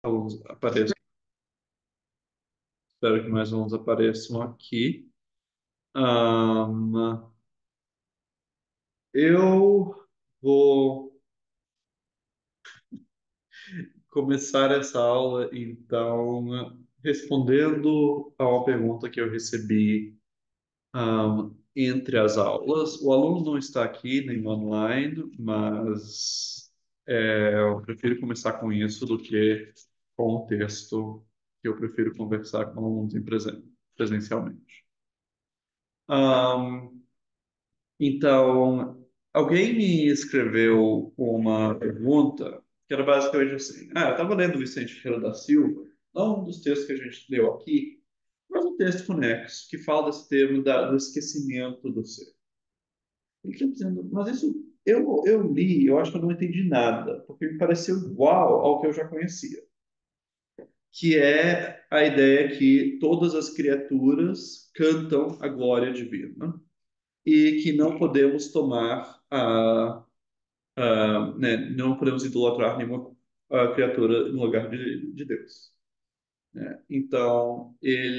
Alunos apareçam. Espero que mais alunos apareçam aqui. Ahn, eu vou começar essa aula, então, respondendo a uma pergunta que eu recebi, entre as aulas. O aluno não está aqui, nem online, mas eu prefiro começar com isso do que com o texto, que eu prefiro conversar com alunos presencialmente. Ahn, Então, alguém me escreveu uma pergunta que era basicamente assim: eu estava lendo Vicente Ferreira da Silva, não um dos textos que a gente leu aqui, mas um texto conexo que fala desse termo do esquecimento do ser. Ele está dizendo, mas isso eu li, eu acho que eu não entendi nada, porque me pareceu igual ao que eu já conhecia, que é a ideia que todas as criaturas cantam a glória divina e que não podemos tomar né, não podemos idolatrar nenhuma criatura no lugar de Deus. Né? Então,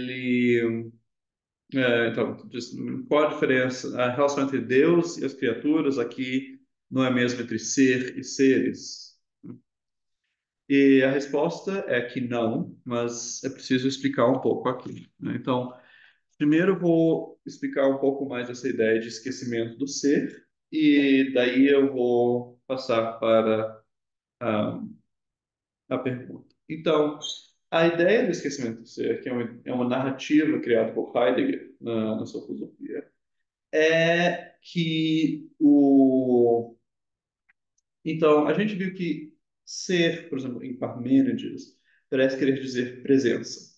então, qual a diferença? A relação entre Deus e as criaturas aqui não é mesmo entre ser e seres? E a resposta é que não, mas é preciso explicar um pouco aqui. Né? Então, primeiro eu vou explicar um pouco mais essa ideia de esquecimento do ser, e daí eu vou passar para a, a pergunta. Então, a ideia do esquecimento do ser, que é uma narrativa criada por Heidegger na sua filosofia, é que o. Então, a gente viu que ser, por exemplo, em Parmênides, parece querer dizer presença.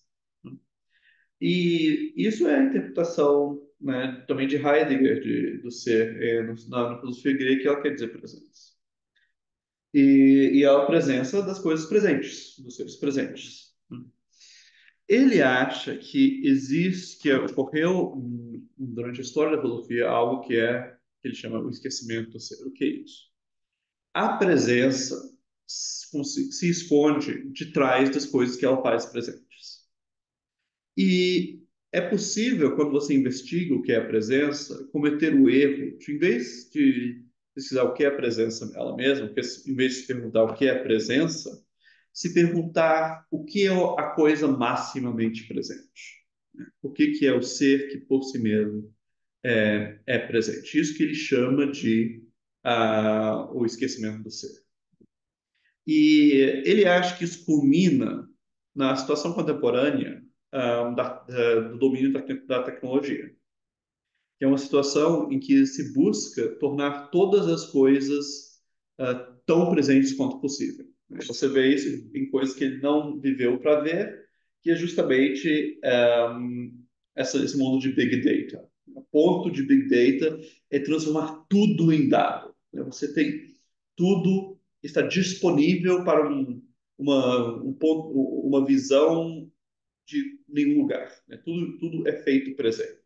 E isso é a interpretação, né, também de Heidegger do ser na filosofia grega, que ela quer dizer presença. E é a presença das coisas presentes, dos seres presentes. Ele acha que existe, que ocorreu durante a história da filosofia algo que ele chama o esquecimento do ser. O que é isso? A presença se esconde de trás das coisas que ela faz presentes. E é possível, quando você investiga o que é a presença, cometer o erro de, em vez de pesquisar o que é a presença ela mesma, em vez de se perguntar o que é a presença, se perguntar o que é a coisa maximamente presente. O que é o ser que por si mesmo é presente. Isso que ele chama de o esquecimento do ser. E ele acha que isso culmina na situação contemporânea do domínio da tecnologia, que é uma situação em que se busca tornar todas as coisas tão presentes quanto possível. Você vê isso em coisas que ele não viveu para ver, que é justamente esse mundo de Big Data. O ponto de Big Data é transformar tudo em dado. Você tem tudo está disponível para uma visão de nenhum lugar. Né? Tudo é feito presente.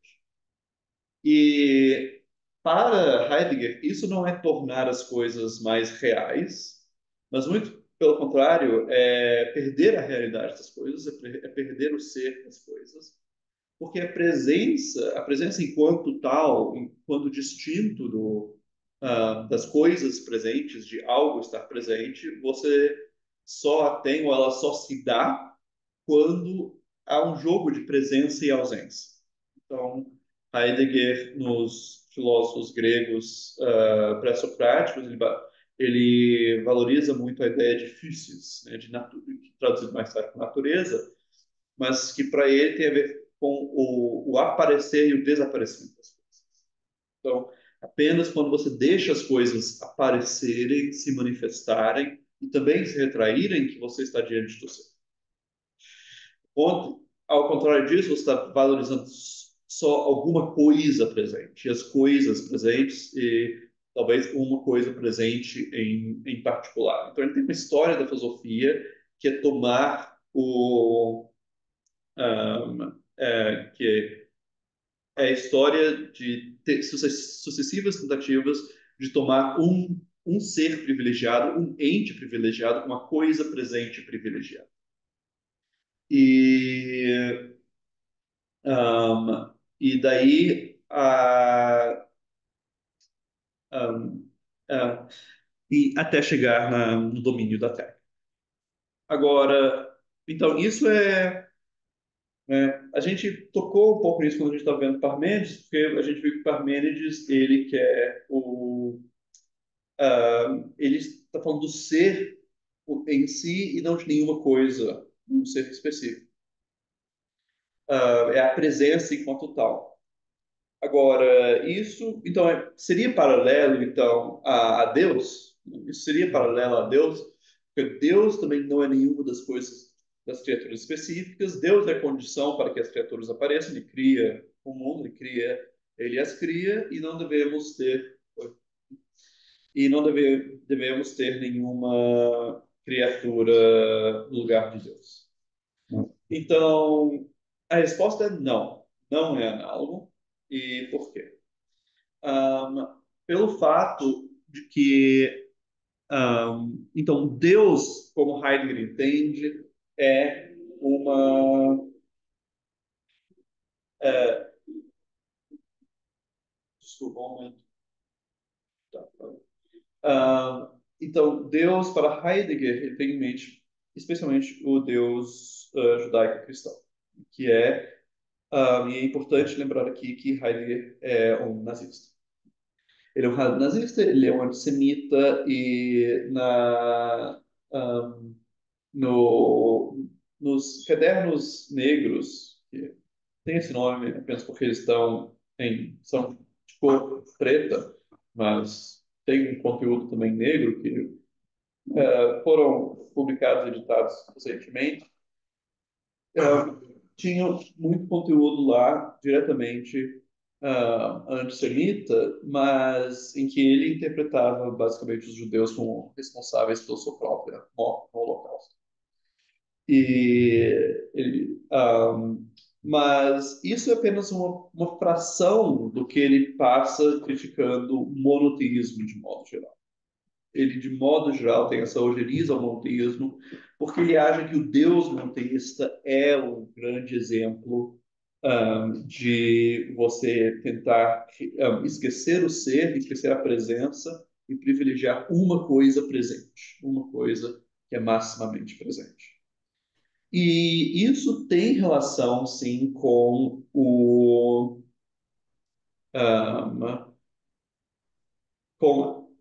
E para Heidegger, isso não é tornar as coisas mais reais, mas muito pelo contrário, é perder a realidade das coisas, é perder o ser das coisas, porque a presença enquanto tal, enquanto distinto das coisas presentes, de algo estar presente, você só a tem ou ela só se dá quando há um jogo de presença e ausência. Então, Heidegger, nos filósofos gregos pré-socráticos, ele valoriza muito a ideia de physis, né, traduzido mais tarde como natureza, mas que para ele tem a ver com o aparecer e o desaparecimento das coisas. Então, apenas quando você deixa as coisas aparecerem, se manifestarem e também se retraírem, que você está diante do seu. Ao contrário disso, você está valorizando só alguma coisa presente, e as coisas presentes, e talvez uma coisa presente em particular. Então, ele tem uma história da filosofia que é tomar que é a história de sucessivas tentativas de tomar um ser privilegiado, um ente privilegiado, uma coisa presente privilegiada. E, e daí um, ah, e até chegar no domínio da Terra. Agora, então isso a gente tocou um pouco nisso quando a gente estava vendo Parmênides, porque a gente viu que Parmênides ele quer ele está falando do ser em si e não de nenhuma coisa, um ser específico. É a presença enquanto tal. Agora, isso, então, seria paralelo, então, a Deus? Isso seria paralelo a Deus? Porque Deus também não é nenhuma das coisas das criaturas específicas. Deus é a condição para que as criaturas apareçam. Ele cria o mundo, ele as cria e não devemos ter devemos ter nenhuma criatura no lugar de Deus. Então, a resposta é não. Não é análogo. E por quê? Pelo fato de que, então, Deus, como Heidegger entende, é uma. É, desculpa, um momento. Tá, tá. Então, Deus, para Heidegger, ele tem em mente, especialmente o Deus judaico-cristão, que e é importante lembrar aqui que Heidegger é um nazista. Ele é um nazista, ele é um antissemita e um, no, nos cadernos negros, que tem esse nome apenas porque eles são de cor preta, mas tem um conteúdo também negro que foram publicados e editados recentemente. Tinham muito conteúdo lá diretamente antissemita, mas em que ele interpretava basicamente os judeus como responsáveis pela sua própria morte no Holocausto. Mas isso é apenas uma fração do que ele passa criticando o monoteísmo de modo geral. Ele, de modo geral, tem essa ojeriza ao monoteísmo, porque ele acha que o Deus monoteísta é um grande exemplo de você tentar esquecer o ser, esquecer a presença e privilegiar uma coisa presente, uma coisa que é maximamente presente. E isso tem relação, sim, um, com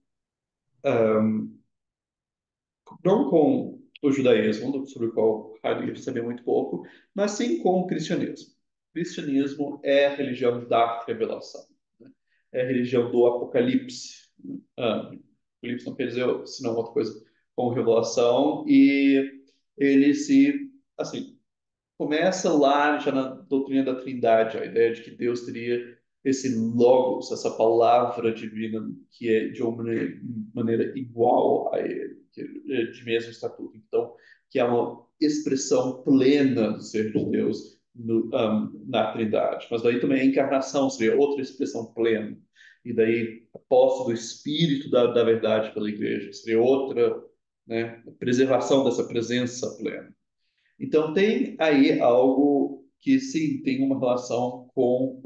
não com o judaísmo, sobre o qual Heidegger sabia muito pouco, mas sim com o cristianismo. O cristianismo é a religião da revelação, né? É a religião do apocalipse. Apocalipse não quer dizer senão outra coisa como revelação, e ele assim, começa lá já na doutrina da Trindade, a ideia de que Deus teria esse logos, essa palavra divina que é de uma maneira igual a ele, de mesmo estatuto. Então, que é uma expressão plena do ser de Deus na Trindade. Mas daí também a encarnação seria outra expressão plena. E daí a posse do Espírito da verdade pela Igreja seria outra, né, preservação dessa presença plena. Então, tem aí algo que, sim, tem uma relação com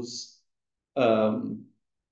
um,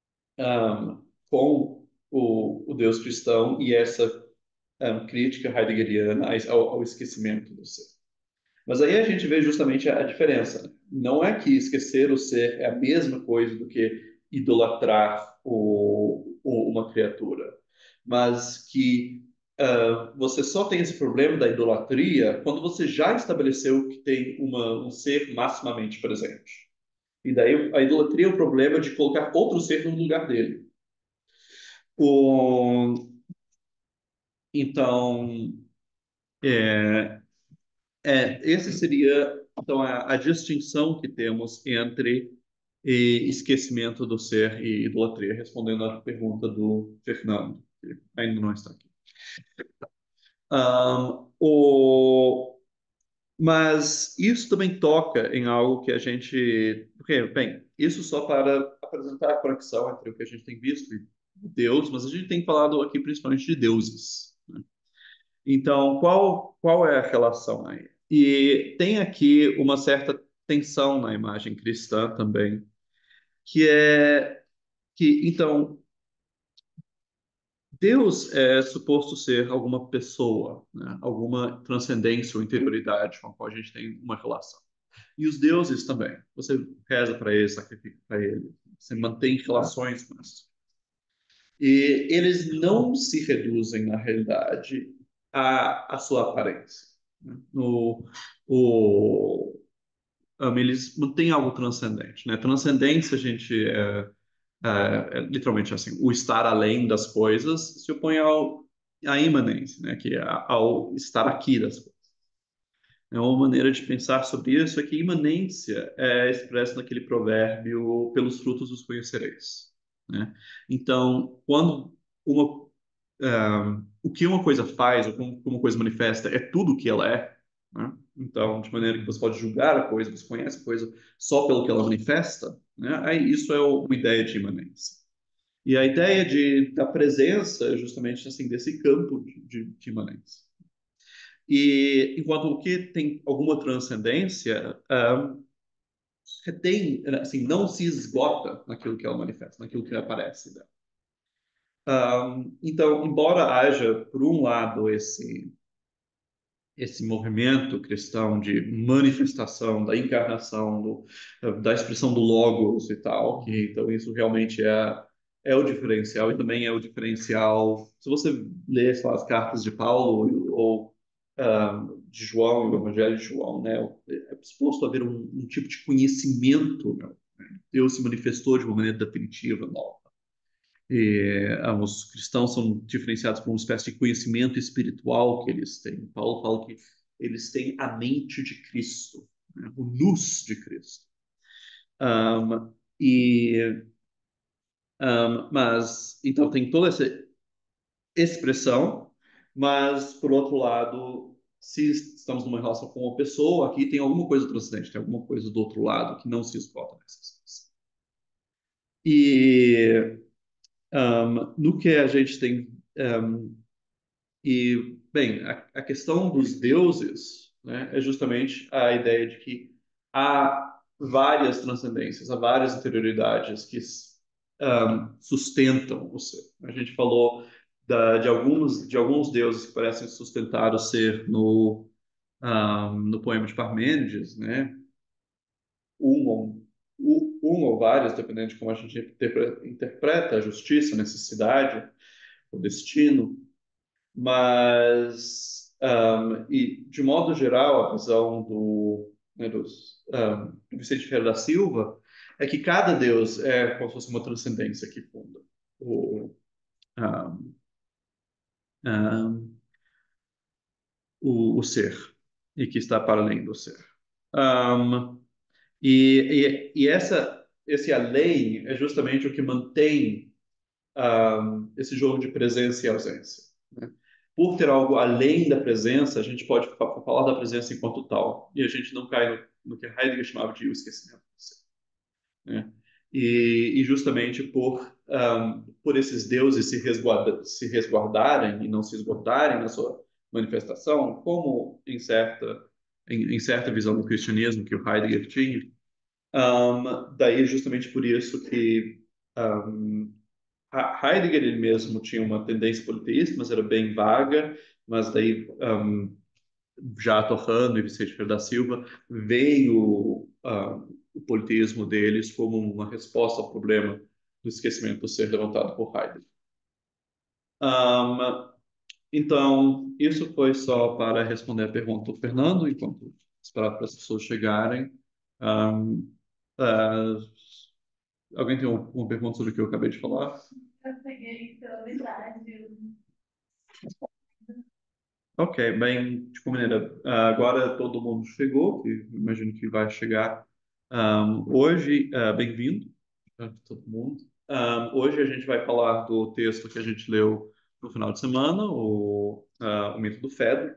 com o Deus cristão e essa crítica heideggeriana ao esquecimento do ser. Mas aí a gente vê justamente a diferença, né? Não é que esquecer o ser é a mesma coisa do que idolatrar uma criatura, mas que você só tem esse problema da idolatria quando você já estabeleceu que tem um ser maximamente presente. E daí a idolatria é o problema de colocar outro ser no lugar dele. O, então, é, esse seria então a distinção que temos entre esquecimento do ser e idolatria, respondendo à pergunta do Fernando, que ainda não está aqui. O Mas isso também toca em algo que a gente. Porque, bem, isso só para apresentar a conexão entre o que a gente tem visto e Deus, mas a gente tem falado aqui principalmente de deuses, né? Então, qual é a relação aí? E tem aqui uma certa tensão na imagem cristã também, que é que, então, Deus é suposto ser alguma pessoa, né? Alguma transcendência ou interioridade com a qual a gente tem uma relação. E os deuses também. Você reza para ele, sacrifica para ele, você mantém relações com isso. E eles não se reduzem, na realidade, à sua aparência, né? O, eles mantêm algo transcendente, né? Transcendência, a gente é literalmente assim, o estar além das coisas se opõe à imanência, né? Que é ao estar aqui das coisas. É uma maneira de pensar sobre isso é que imanência é expressa naquele provérbio pelos frutos os conhecereis, né? Então, quando uma o que uma coisa faz, ou como uma coisa manifesta, é tudo o que ela é, né? Então, de maneira que você pode julgar a coisa, você conhece a coisa só pelo que ela manifesta, né? Aí isso é uma ideia de imanência. E a ideia da presença é justamente assim desse campo de imanência. E enquanto o que tem alguma transcendência, tem, assim, não se esgota naquilo que ela manifesta, naquilo que aparece dela. Então, embora haja, por um lado, esse movimento cristão de manifestação da encarnação, da expressão do logos e tal, que então isso realmente é o diferencial e também é o diferencial. Se você lê, sei lá, as cartas de Paulo ou de João, o Evangelho de João, né, é suposto haver um tipo de conhecimento, né? Deus se manifestou de uma maneira definitiva, nova. Os cristãos são diferenciados por uma espécie de conhecimento espiritual que eles têm. Paulo fala que eles têm a mente de Cristo, né? O nous de Cristo. Um, e, mas, então, tem toda essa expressão, mas, por outro lado, se estamos numa relação com uma pessoa, aqui tem alguma coisa transcendente, tem alguma coisa do outro lado que não se esgota nessa expressão. E no que a gente tem e, bem, a questão dos deuses, né, é justamente a ideia de que há várias transcendências, há várias interioridades que sustentam o ser. A gente falou de alguns deuses que parecem sustentar o ser no poema de Parmênides, né? Um ou, um ou vários, dependendo de como a gente interpreta a justiça, a necessidade, o destino. Mas, e de modo geral, a visão do Vicente Ferreira da Silva é que cada Deus é como se fosse uma transcendência que funda o, um, um, o ser e que está para além do ser. Um, esse além é justamente o que mantém esse jogo de presença e ausência, né? Por ter algo além da presença, a gente pode falar da presença enquanto tal, e a gente não cai no que Heidegger chamava de o esquecimento, né? E justamente por esses deuses se resguardarem e não se esgotarem na sua manifestação, como em certa visão do cristianismo que o Heidegger tinha, daí justamente por isso que um, Heidegger ele mesmo tinha uma tendência politeísta, mas era bem vaga, mas daí já Torrano e Vicente Ferreira da Silva veio o politeísmo deles como uma resposta ao problema do esquecimento do ser levantado por Heidegger. Um, então, isso foi só para responder a pergunta do Fernando, enquanto esperar para as pessoas chegarem. Um, uh, alguém tem uma pergunta sobre o que eu acabei de falar? Eu peguei pela metade. Ok, bem, de qualquer maneira, agora todo mundo chegou, que imagino que vai chegar hoje. Bem-vindo, todo mundo. Hoje a gente vai falar do texto que a gente leu no final de semana, o Mito do Fedro.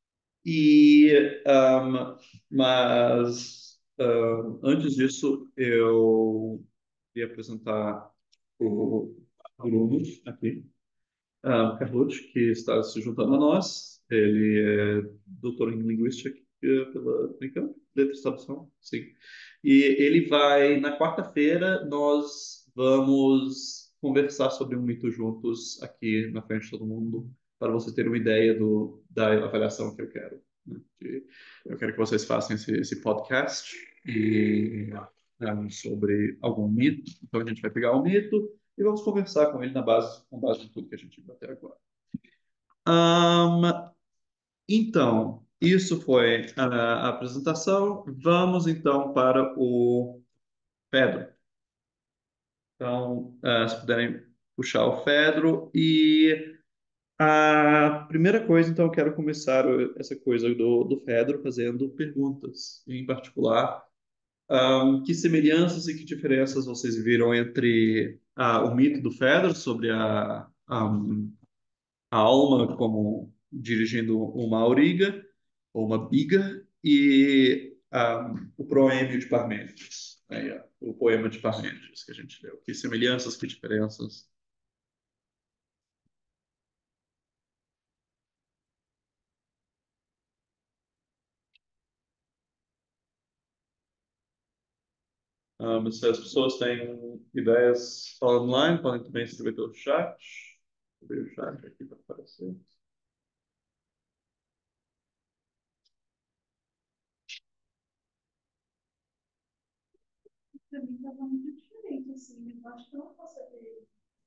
Mas antes disso, eu queria apresentar o Bruno aqui. Carlucci, que está se juntando a nós. Ele é doutor em linguística, pela Unicamp, letras de tradução, sim. E ele vai, na quarta-feira, nós vamos conversar sobre um mito juntos aqui na frente de todo mundo, para você ter uma ideia da avaliação que eu quero. Né? Eu quero que vocês façam esse podcast e sobre algum mito. Então a gente vai pegar o mito e vamos conversar com ele com base em tudo que a gente viu até agora. Ahn, então, isso foi a apresentação. Vamos então para o Pedro. Então, se puderem puxar o Fedro. E a primeira coisa, então, eu quero começar essa coisa do Fedro fazendo perguntas. Em particular, que semelhanças e que diferenças vocês viram entre o mito do Fedro sobre a alma como dirigindo uma auriga ou uma biga e o proêmio de Parmênides, né, o poema de Parmênides que a gente leu. Que semelhanças, que diferenças. Se as pessoas têm ideias online, podem também escrever pelo chat. Vou abrir o chat aqui para aparecer. Pra mim tava muito diferente, assim. Eu acho que eu não posso saber.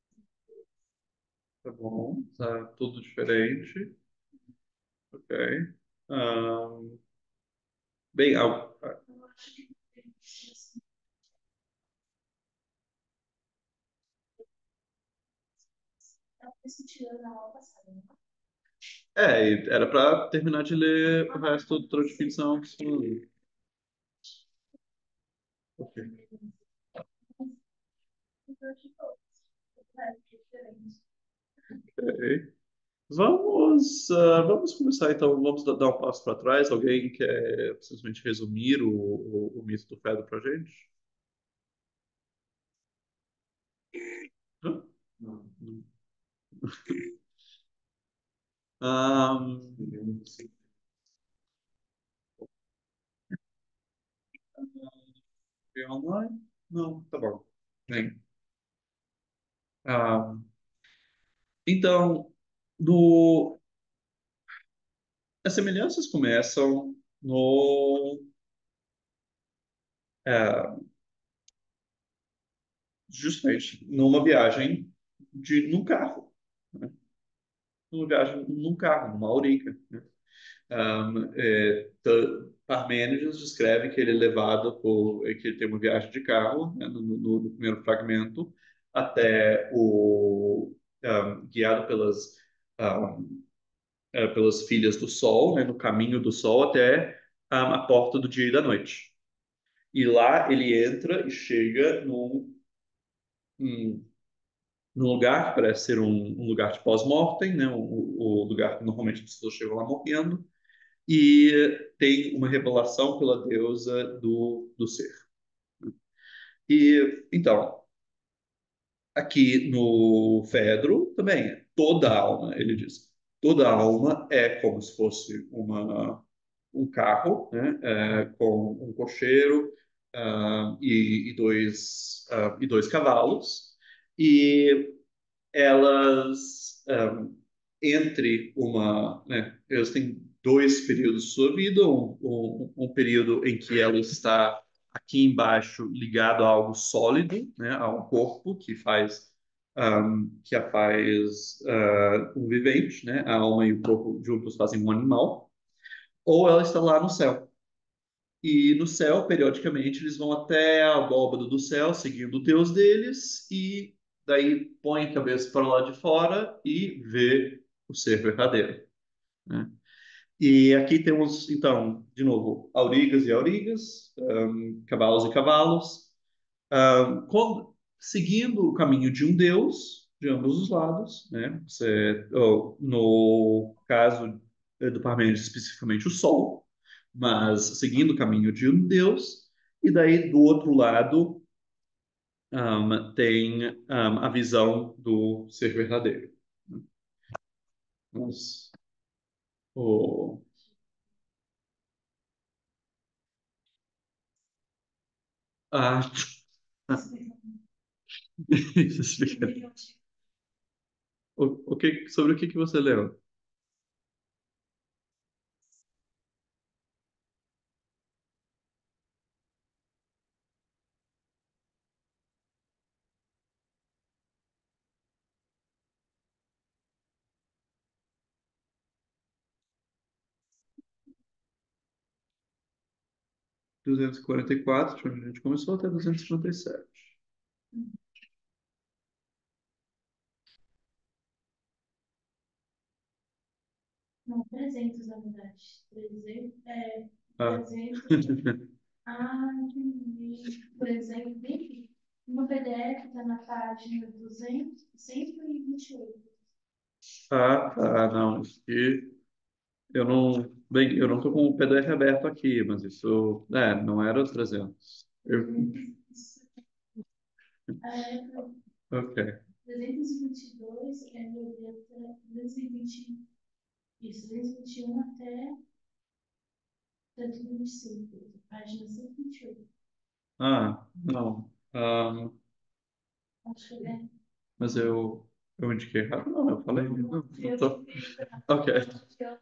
Tá bom, tá tudo diferente. Ok. Um, bem, Eu acho que assim, eu assisti na aula passada, né? e era para terminar de ler o resto do Trono de Ficção. Ok. Então, tipo, é diferente. Ok. Vamos começar então. Vamos dar um passo para trás. Alguém quer simplesmente resumir o mito do Fedro para a gente? Hã? Não. Um, online? Não, tá bom. Bem, ah, então, do, as semelhanças começam no, é, justamente numa viagem num carro, né? Numa viagem num carro, numa auriga, né? Parmênides descreve que ele é levado que ele tem uma viagem de carro, né, no primeiro fragmento, até guiado um, pelas filhas do Sol, né, no caminho do Sol até a porta do dia e da noite. E lá ele entra e chega um- num lugar que parece ser um lugar de pós-mortem, né, o lugar que normalmente as pessoas chegam lá morrendo, e tem uma revelação pela deusa do ser. E então, aqui no Fedro também, toda alma, ele diz, toda alma é como se fosse um carro, né, com um cocheiro e dois cavalos, e elas entre elas têm dois períodos de sua vida, um período em que ela está aqui embaixo ligado a algo sólido, né, a um corpo que a faz um vivente, né, a alma e o corpo juntos fazem um animal, ou ela está lá no céu. E no céu, periodicamente, eles vão até a abóbada do céu, seguindo o Deus deles, e daí põe a cabeça para lá de fora e vê o ser verdadeiro, né? E aqui temos, então, de novo, aurigas e aurigas, cavalos e cavalos, seguindo o caminho de um Deus, de ambos os lados, né? No caso do Parmênides, especificamente o Sol, mas seguindo o caminho de um Deus, e daí do outro lado tem a visão do ser verdadeiro. Mas, o, Ah, isso explica. Sobre o que você leu? 244, de onde a gente começou, até 257. Não, 300 na verdade. 300, Ah. 300. Ah, entendi. Por exemplo, bem, no PDF está na página 200, 128. Não, isso aqui eu não tô com o PDF aberto aqui, mas isso, não era os 300. 300, Ok. 322 é violeta, 220, isso, 221 até 125, página 128. Não. Acho que é. Mas eu indiquei errado? Não, eu falei. Não Eu tô. fiz, Ok. eu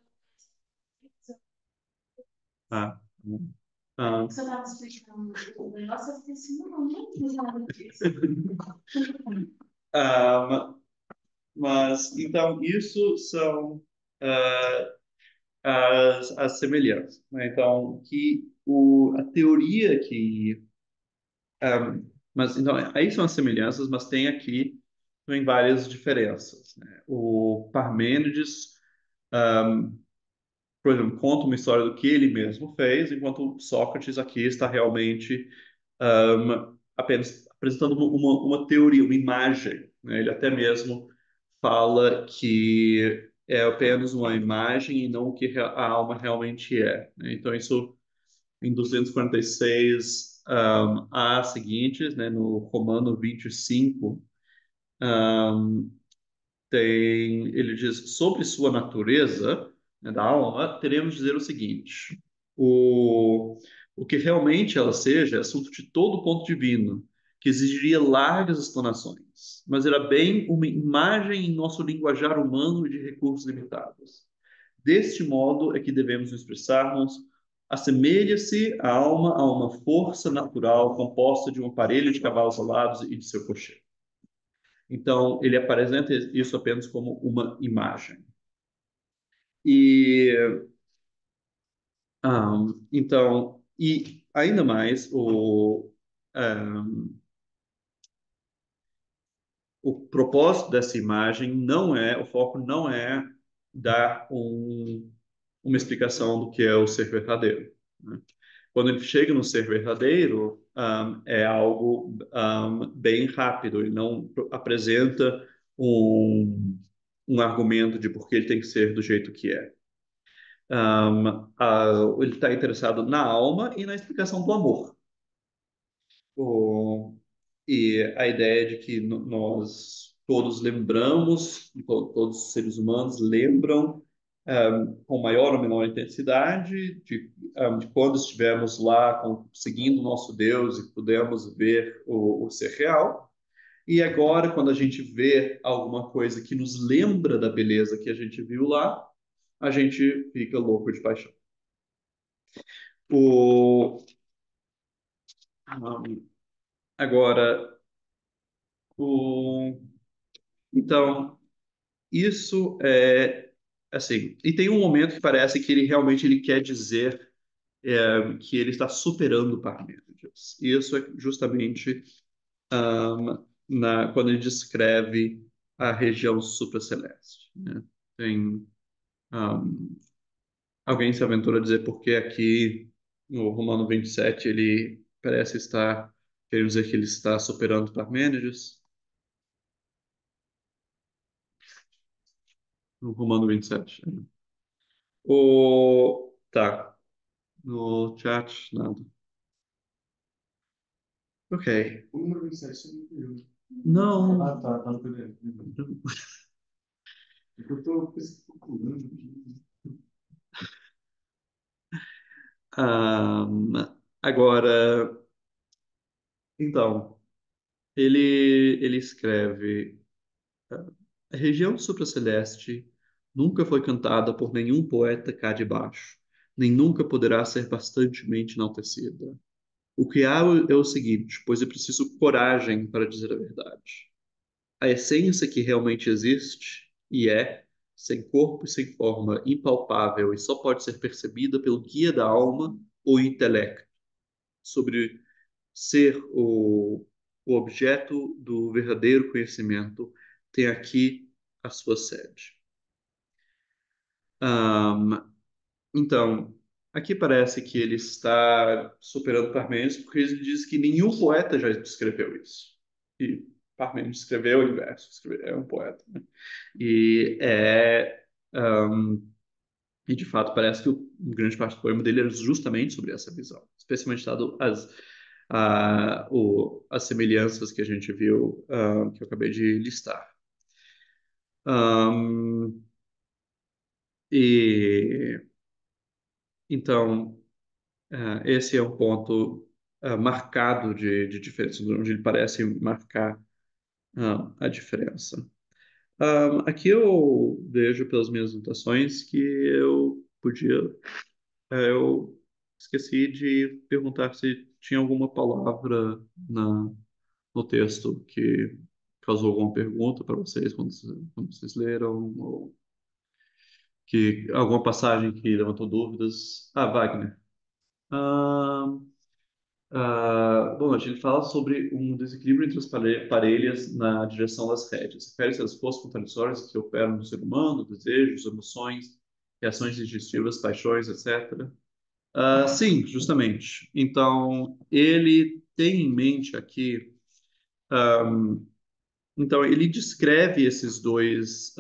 Ah, ah, só estava explicando o negócio, eu fiquei assim, não fiz nada disso. ah, mas, então, isso são ah, as semelhanças, né? Então, a teoria que... ah, mas, então, aí são as semelhanças, mas tem aqui também várias diferenças, né? O Parmênides, ah, por exemplo, conta uma história do que ele mesmo fez, enquanto Sócrates aqui está realmente apenas apresentando uma teoria, uma imagem, né? Ele até mesmo fala que é apenas uma imagem e não o que a alma realmente é, né? Então, isso em 246 há seguintes, né? No Romano 25, ele diz sobre sua natureza, né, da alma, teremos de dizer o seguinte: o, o que realmente ela seja é assunto de todo ponto divino, que exigiria largas explanações, mas era bem uma imagem em nosso linguajar humano e de recursos limitados. Deste modo é que devemos nos expressarmos. Assemelha-se a alma a uma força natural composta de um aparelho de cavalos alados e de seu cocheiro. Então, ele apresenta isso apenas como uma imagem. E, e ainda mais, o propósito dessa imagem não é, o foco não é dar uma explicação do que é o ser verdadeiro, né? Quando ele chega no ser verdadeiro, é algo bem rápido, ele não apresenta um argumento de por que ele tem que ser do jeito que é. Ele está interessado na alma e na explicação do amor. O, e a ideia de que nós todos lembramos, todos os seres humanos lembram com maior ou menor intensidade de quando estivemos lá seguindo o nosso Deus e pudemos ver o ser real. E agora, quando a gente vê alguma coisa que nos lembra da beleza que a gente viu lá, a gente fica louco de paixão. O, agora, o, então, isso é assim. E tem um momento que parece que ele realmente ele quer dizer que ele está superando Parmênides. Isso é justamente quando ele descreve a região supraceleste, né? Tem um, alguém se aventura a dizer por que aqui no Romano 27 ele parece estar querendo dizer que ele está superando Parmênides? No Romano 27. Tá, no chat, nada. Ok. O número 27 você não viu. Não. Ah, tá no PDF. É que eu tô procurando aqui. Agora, Então, ele escreve: a região supraceleste nunca foi cantada por nenhum poeta cá de baixo, nem nunca poderá ser bastantemente enaltecida. O que há é o seguinte, pois é preciso coragem para dizer a verdade. A essência que realmente existe, e é, sem corpo e sem forma, impalpável e só pode ser percebida pelo guia da alma ou intelecto, sobre ser o objeto do verdadeiro conhecimento, tem aqui a sua sede. Ahm, então, aqui parece que ele está superando Parmênides, porque ele diz que nenhum poeta já descreveu isso. E Parmênides escreveu o universo, é um poeta, né? E é. ahm, e de fato parece que grande parte do poema dele era justamente sobre essa visão, especialmente dado as semelhanças que a gente viu, que eu acabei de listar. Ahm, e então, esse é um ponto marcado de diferença, onde ele parece marcar a diferença. Aqui eu vejo pelas minhas anotações que eu esqueci de perguntar se tinha alguma palavra no texto que causou alguma pergunta para vocês quando vocês leram, ou que alguma passagem que levantou dúvidas. Wagner. Ah, bom, ele fala sobre um desequilíbrio entre as parelhas na direção das rédeas. Refere-se às forças contraditórias que operam no ser humano, desejos, emoções, reações instintivas, paixões, etc. Sim, justamente. Então, ele tem em mente aqui. Então, ele descreve esses dois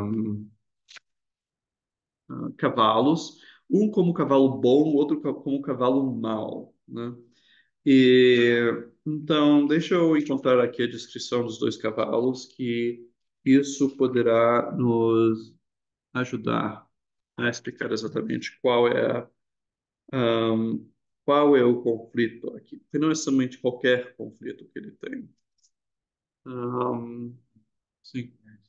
cavalos, um como cavalo bom, outro como cavalo mau, né? E então, deixa eu encontrar aqui a descrição dos dois cavalos, que isso poderá nos ajudar a explicar exatamente ahm, qual é o conflito aqui. Porque não é somente qualquer conflito que ele tem. Ahm, sim,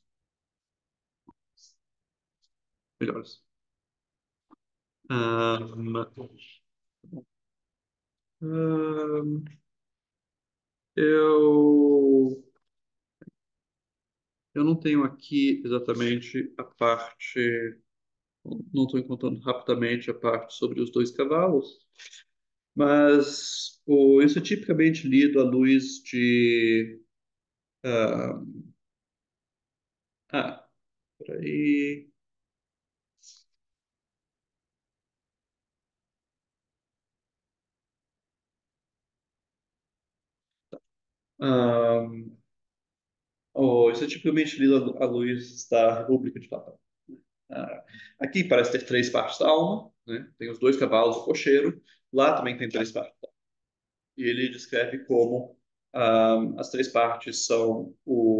melhores. Ahm, ahm, eu, eu não tenho aqui exatamente a parte. Não estou encontrando rapidamente a parte sobre os dois cavalos, mas isso é tipicamente lido à luz de. Ah, peraí. Ah, isso é tipicamente lido à luz da República de Platão. Ah, aqui parece ter três partes da alma, né? Tem os dois cavalos, o cocheiro. Lá também tem três partes. E ele descreve como as três partes são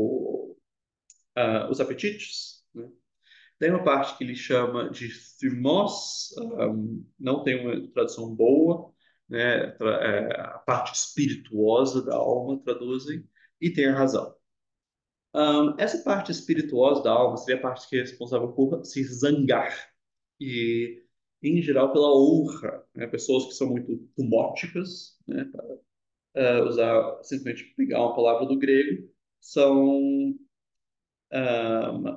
os apetites, né? Tem uma parte que ele chama de thumos, não tem uma tradução boa, né? A parte espirituosa da alma traduzem, e tem a razão. Essa parte espirituosa da alma seria a parte que é responsável por se zangar e, em geral, pela honra, né? Pessoas que são muito tumóticas, né? Para usar simplesmente pegar uma palavra do grego, são um,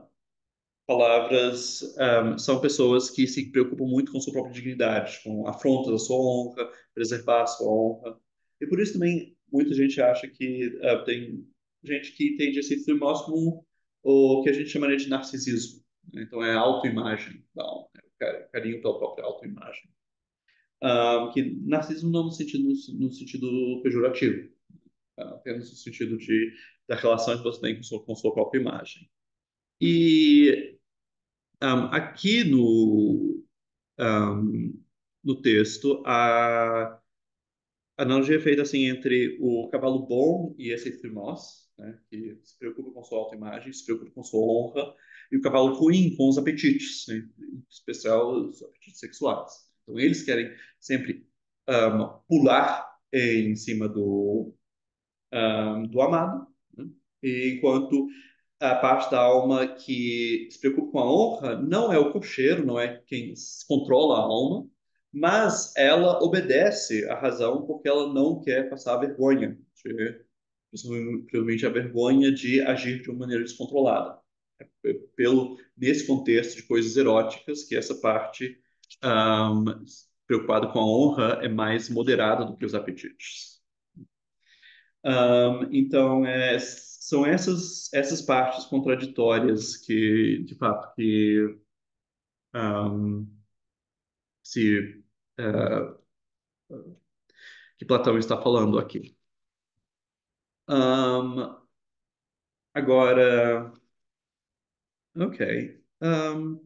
são pessoas que se preocupam muito com sua própria dignidade, com afrontas à sua honra, preservar a sua honra. E por isso também muita gente acha que tem gente que entende esse filme como o que a gente chamaria de narcisismo, né? Então é a autoimagem da alma, né? O carinho pela própria autoimagem. Que narcisismo não no sentido pejorativo, apenas no sentido da relação que você tem com sua própria imagem. E aqui no texto, a analogia é feita assim entre o cavalo bom e esse Thumos, né, que se preocupa com sua autoimagem, se preocupa com sua honra, e o cavalo ruim com os apetites, né, em especial os apetites sexuais. Então, eles querem sempre pular em cima do amado, né? E enquanto a parte da alma que se preocupa com a honra não é o cocheiro, não é quem controla a alma, mas ela obedece à razão porque ela não quer passar a vergonha, provavelmente a vergonha de agir de uma maneira descontrolada. Nesse contexto de coisas eróticas, que essa parte ahm, preocupada com a honra é mais moderada do que os apetites. Então, são essas partes contraditórias que, de fato, ahm, se, eh, que Platão está falando aqui. Ahm, agora, ok. Ahm,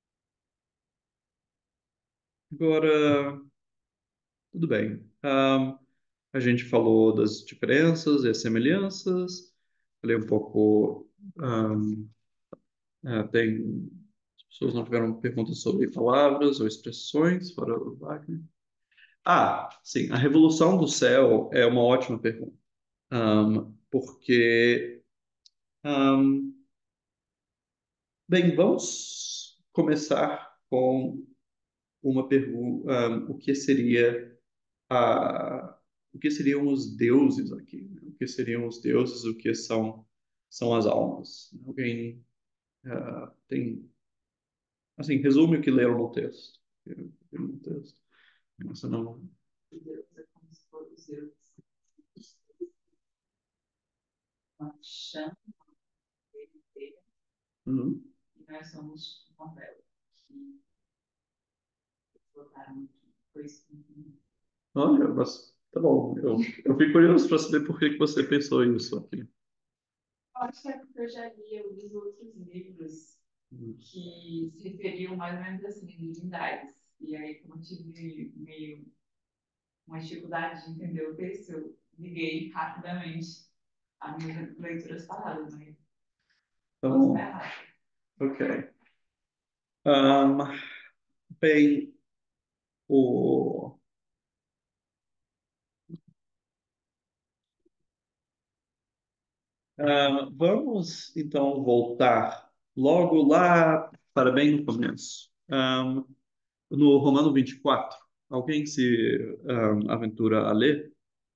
agora, tudo bem. A gente falou das diferenças e as semelhanças. Falei um pouco. ahm, tem. As pessoas não tiveram perguntas sobre palavras ou expressões, fora o Wagner. Sim, a revolução do céu é uma ótima pergunta. Porque. ahm, bem, vamos começar com uma pergunta: o que seria a, o que seriam os deuses aqui? Né? O que seriam os deuses? O que são as almas? Alguém tem, assim, resume o que leram no texto. No texto. Você não. Deus é como se fosse Deus, uma chama dele, Uhum. e nós somos uma vela que botaram aqui. Foi isso que Olha, mas tá bom. Eu fico curioso para saber por que que você pensou isso aqui. eu acho que é porque eu já li alguns outros livros que se referiam mais ou menos assim, a divindades. E aí, como eu tive meio uma dificuldade de entender o texto, eu liguei rapidamente a minha leitura paradas, mas Tá posso estar bom. errado. Ok. Ahm, bem, o, vamos então voltar logo lá para bem no começo. No Romano 24. Alguém se aventura a ler?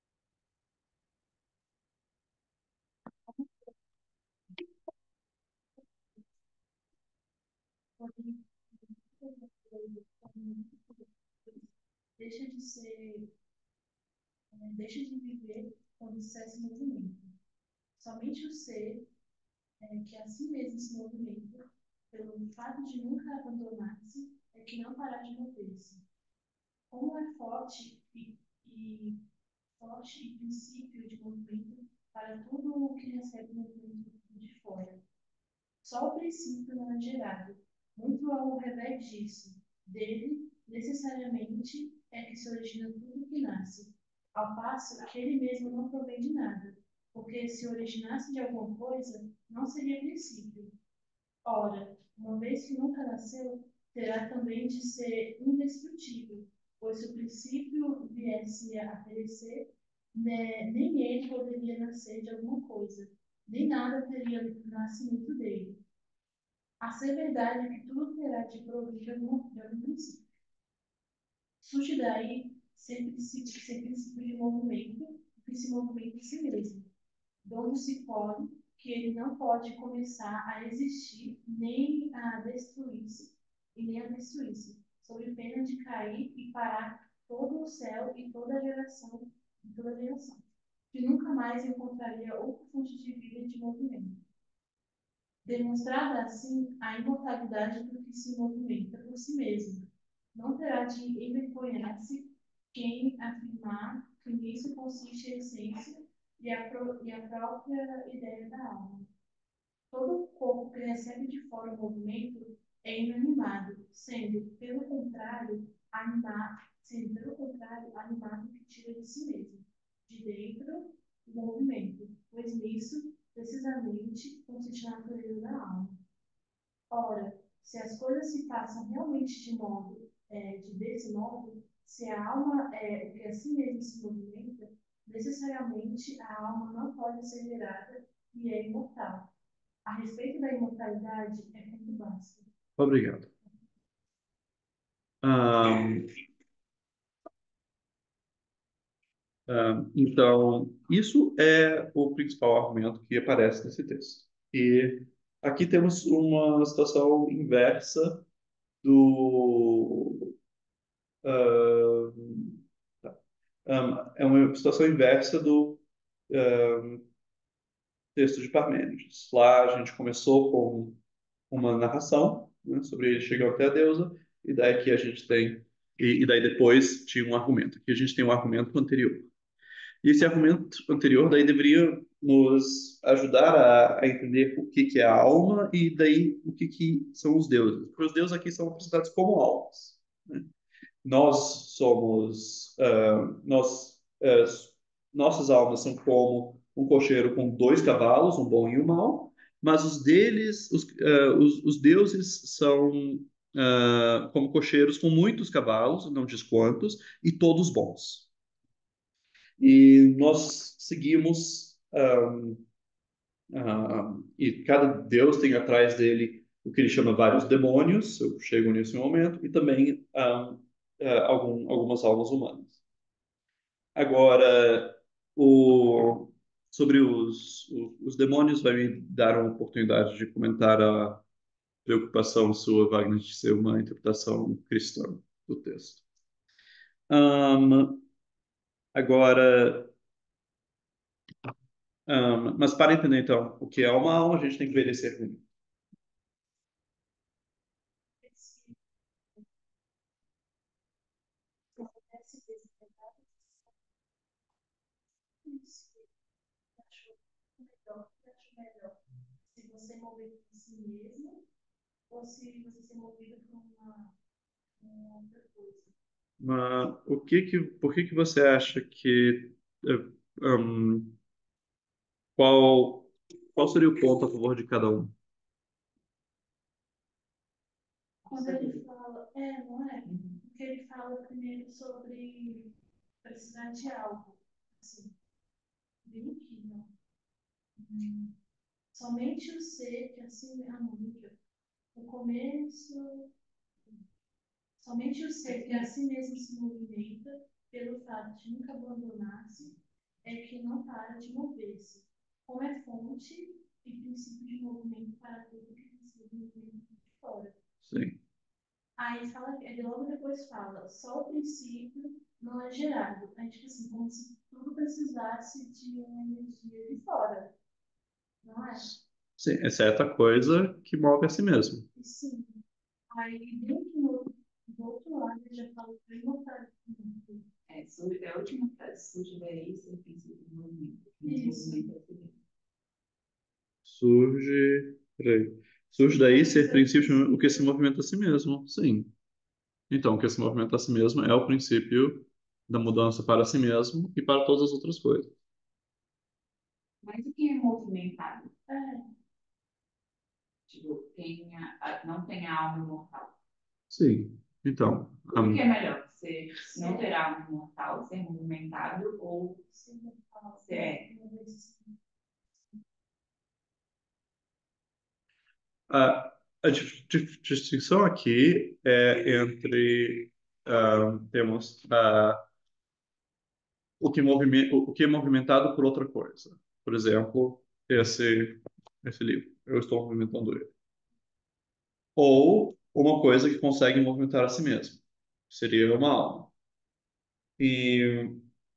Deixa de ser, deixa de viver quando cessa o movimento. Somente o ser que assim mesmo se movimenta, pelo fato de nunca abandonar-se, é que não parar de mover-se. Como é forte e princípio de movimento para tudo o que recebe movimento de fora. Só o princípio não é gerado. Muito ao revés disso, dele, necessariamente, é que se origina tudo que nasce, ao passo que ele mesmo não provém de nada, porque se originasse de alguma coisa, não seria princípio. Ora, uma vez que nunca nasceu, terá também de ser indestrutível, pois se o princípio viesse a perecer, né, nem ele poderia nascer de alguma coisa, nem nada teria nascimento dele. A ser verdade é que tudo terá de provir de algum princípio. Surge daí ser princípio de movimento, que se movimenta em si mesmo, donde se pode que ele não pode começar a existir nem a destruir-se e nem a destruir-se, sob pena de cair e parar todo o céu e toda geração, que nunca mais encontraria outra fonte de vida e de movimento. Demonstrada assim a imortalidade do que se movimenta por si mesmo, não terá de envergonhar-se quem afirmar que nisso consiste a essência e a própria ideia da alma. Todo corpo que recebe de fora o movimento é inanimado, sendo, pelo contrário, animado que tira de si mesmo, de dentro, o movimento, pois nisso, precisamente, consiste a natureza da alma. Ora, se as coisas se passam realmente desse modo, se a alma é o que assim mesmo se movimenta, necessariamente a alma não pode ser gerada e é imortal. A respeito da imortalidade, é muito básico. Obrigado. Ahn, então, isso é o principal argumento que aparece nesse texto. E aqui temos uma situação inversa do. ahn, é uma situação inversa do texto de Parmênides. Lá a gente começou com uma narração, né, sobre ele chegando até a deusa, e daí aqui a gente tem. E daí depois tinha um argumento. Aqui a gente tem um argumento anterior. E esse argumento anterior daí deveria nos ajudar a entender o que que é a alma e daí o que que são os deuses. Porque os deuses aqui são apresentados como almas, né? Nós somos, nossas almas são como um cocheiro com dois cavalos, um bom e um mau, mas os deles, os deuses são como cocheiros com muitos cavalos, não diz quantos, e todos bons. E nós seguimos, e cada deus tem atrás dele o que ele chama vários demônios, eu chego nisso em um momento, e também algumas almas humanas. Agora, o, sobre os demônios, vai me dar uma oportunidade de comentar a preocupação sua, Wagner, de ser uma interpretação cristã do texto. Agora, mas para entender, então, o que é uma alma, a gente tem que ver esse argumento. Se você mover por si mesmo ou se você ser movido por uma outra coisa. Mas por que que você acha que qual qual seria o ponto a favor de cada um? Quando ele fala, não é? Porque ele fala primeiro sobre precisar de algo. Assim, bem aqui, não. Somente o ser que assim é harmônica. O começo, somente o ser que a si mesmo se movimenta, pelo fato de nunca abandonar-se, é que não para de mover-se, como é fonte e princípio de movimento para tudo que precisa de movimento de fora. Sim. Aí fala, ele logo depois fala, só o princípio não é gerado. É tipo assim, como se tudo precisasse de uma energia de fora, não é? Sim, exceto a coisa que move a si mesmo. E sim. Aí dentro do outro lado ele já fala que imortalidade. É a última frase, surge daí esse princípio do movimento. Isso. Peraí. Surge daí ser princípio o que se movimenta a si mesmo. Sim. Então, o que se movimenta a si mesmo é o princípio da mudança para si mesmo e para todas as outras coisas. Mas o que é movimentado? É, Tipo, não tem a alma imortal. Sim. Então, O que é melhor? Você não ter alma imortal, ser movimentado ou ser a distinção aqui é entre temos o que é movimentado por outra coisa. Por exemplo, esse livro. Eu estou movimentando ele. Ou uma coisa que consegue movimentar a si mesmo. Seria uma alma. E,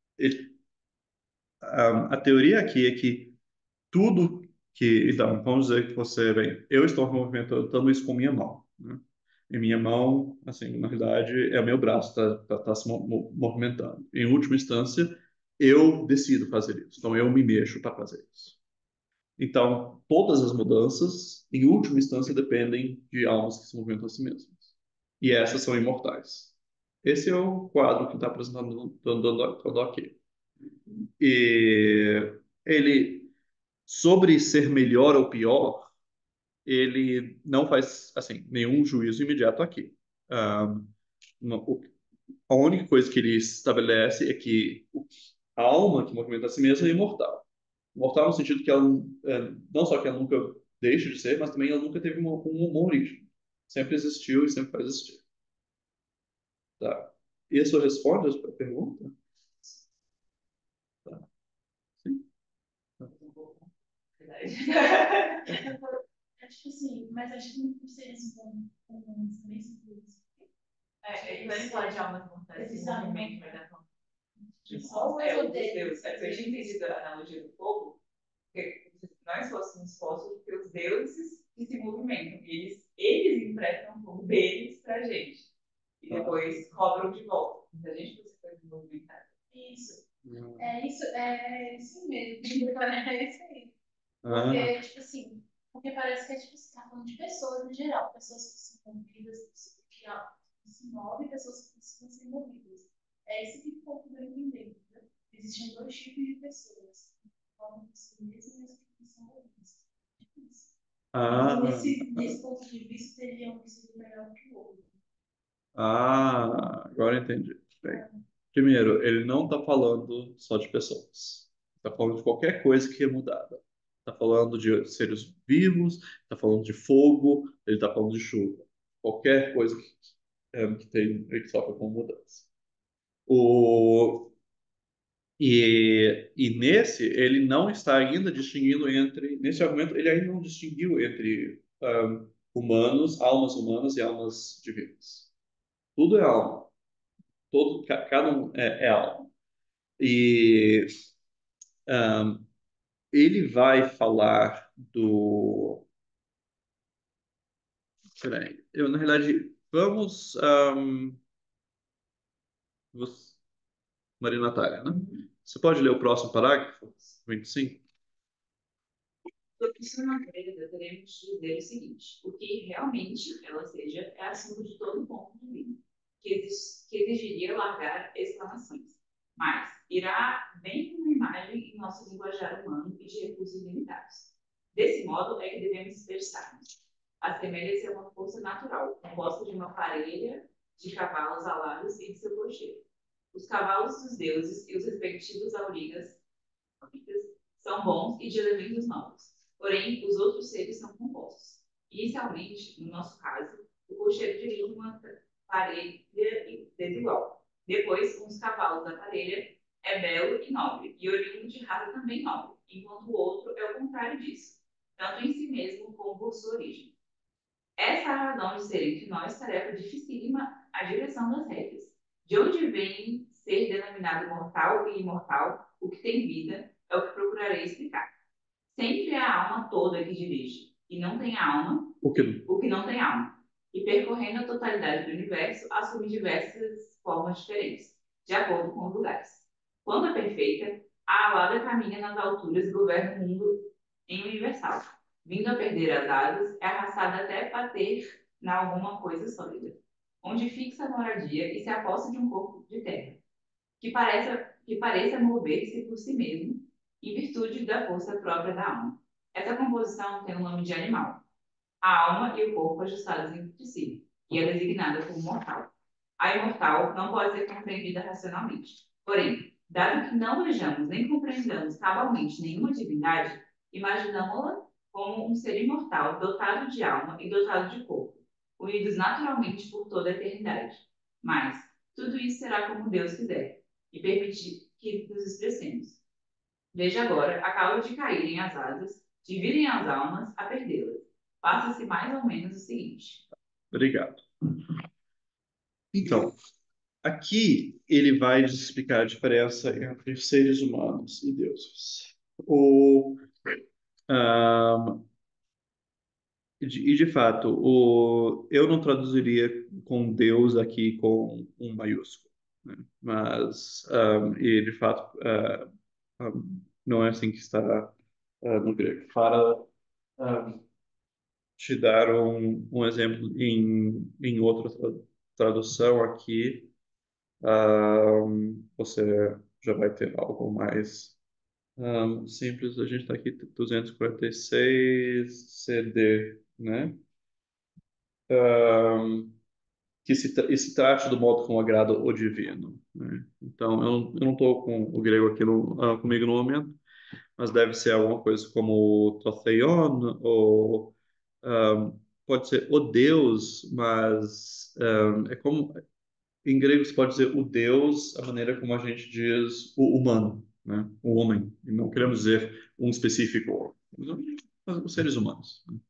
a teoria aqui é que tudo que. Então, vamos dizer que você, bem, eu estou movimentando isso com minha mão, né? E minha mão, assim, na realidade, é o meu braço tá se movimentando. Em última instância, eu decido fazer isso. Então, eu me mexo para fazer isso. Então, todas as mudanças, em última instância, dependem de almas que se movimentam a si mesmas. E essas são imortais. Esse é o quadro que está apresentando dando aqui. E ele, sobre ser melhor ou pior, ele não faz assim nenhum juízo imediato aqui. Ah, a única coisa que ele estabelece é que A alma que movimenta a si mesma é imortal. Imortal no sentido que ela, não só que ela nunca deixa de ser, mas também ela nunca teve uma origem. Sempre existiu e sempre vai existir. Tá? Isso responde a pergunta? Tá. Sim. É tipo assim, mas acho que os seres humanos também são coisas. Ele fala de almas mortais, esse movimento vai dar conta. Só o Os deuses. Eu tinha entendido a analogia do fogo, porque se nós fôssemos postos que os deuses que se movimentam, e eles emprestam o fogo deles pra gente. E depois cobram de volta. Mas a gente precisa se movimentar. Isso. É isso mesmo. É isso aí. Ah, Porque, tipo assim, porque parece que é tipo, você tá falando de pessoas em geral, pessoas que são movidas, que se movem, pessoas que precisam ser movidas. É isso que o povo vai entender, entendeu? Existem dois tipos de pessoas, que falam por si mesmas e as que são movidas. Tipo isso. ah, Nesse ponto de vista, teria um que seria melhor que o outro. agora entendi. Bem, primeiro, ele não está falando só de pessoas. Está falando de qualquer coisa que é mudada. Está falando de seres vivos, está falando de fogo, ele está falando de chuva. Qualquer coisa que sofre com mudança. O, e nesse, ele não está ainda distinguindo entre. Nesse argumento, ele ainda não distinguiu entre humanos, almas humanas e almas divinas. Tudo é alma. Cada um é alma. E um, ele vai falar do. Peraí, na realidade, você- Maria Natália, né? Você pode ler o próximo parágrafo? 25? Sobre sua natureza, teremos de dizer o seguinte: o que realmente ela seja é acima de todo ponto de vista, que exigiria largar exclamações, mas irá bem com uma imagem em nosso linguajar humano e de recursos limitados. Desse modo é que devemos expressar-nos. Assemelha-se a uma força natural, composta de uma parelha de cavalos alados e de seu cocheiro. Os cavalos dos deuses e os respectivos aurigas são bons e de elementos novos. Porém, os outros seres são compostos. Inicialmente, no nosso caso, o cocheiro dirige uma parelha desigual. Depois, um dos cavalos da parelha é belo e nobre, e oriundo de raça também nobre, enquanto o outro é o contrário disso, tanto em si mesmo como por sua origem. Essa é a razão de ser entre nós tarefa dificílima a direção das regras. De onde vem ser denominado mortal e imortal, o que tem vida, é o que procurarei explicar. Sempre é a alma toda que dirige, e não tem alma, o que não tem alma. E percorrendo a totalidade do universo, assume diversas formas diferentes, de acordo com os lugares. Quando é perfeita, a alada caminha nas alturas e governa o mundo em universal. Vindo a perder as asas, é arrastada até bater na alguma coisa sólida, onde fixa a moradia e se aposta de um corpo de terra, que pareça mover-se por si mesmo, em virtude da força própria da alma. Essa composição tem o nome de animal. A alma e o corpo ajustados entre si, e é designada como mortal. A imortal não pode ser compreendida racionalmente. Porém, dado que não vejamos nem compreendamos cabalmente nenhuma divindade, imaginamos-la como um ser imortal, dotado de alma e dotado de corpo, unidos naturalmente por toda a eternidade. Mas tudo isso será como Deus quiser, e permitir que nos expressemos. Veja agora a causa de caírem as asas, de virem as almas a perdê-las. Passa-se mais ou menos o seguinte. Obrigado. Então, aqui ele vai explicar a diferença entre seres humanos e deuses. Ah, de fato, eu não traduziria com Deus aqui com um maiúsculo, né? Mas, e de fato, não é assim que está no grego. Para te dar um exemplo em outra tradução aqui, você já vai ter algo mais simples. A gente está aqui 246 CD, né? e se trate do modo como agrada o divino, né? Então, eu não estou com o grego aqui comigo no momento, mas deve ser alguma coisa como Totheion, ou pode ser o Deus, mas é como em grego se pode dizer o Deus, a maneira como a gente diz o humano, né? O homem. E não queremos dizer um específico, os seres humanos, né?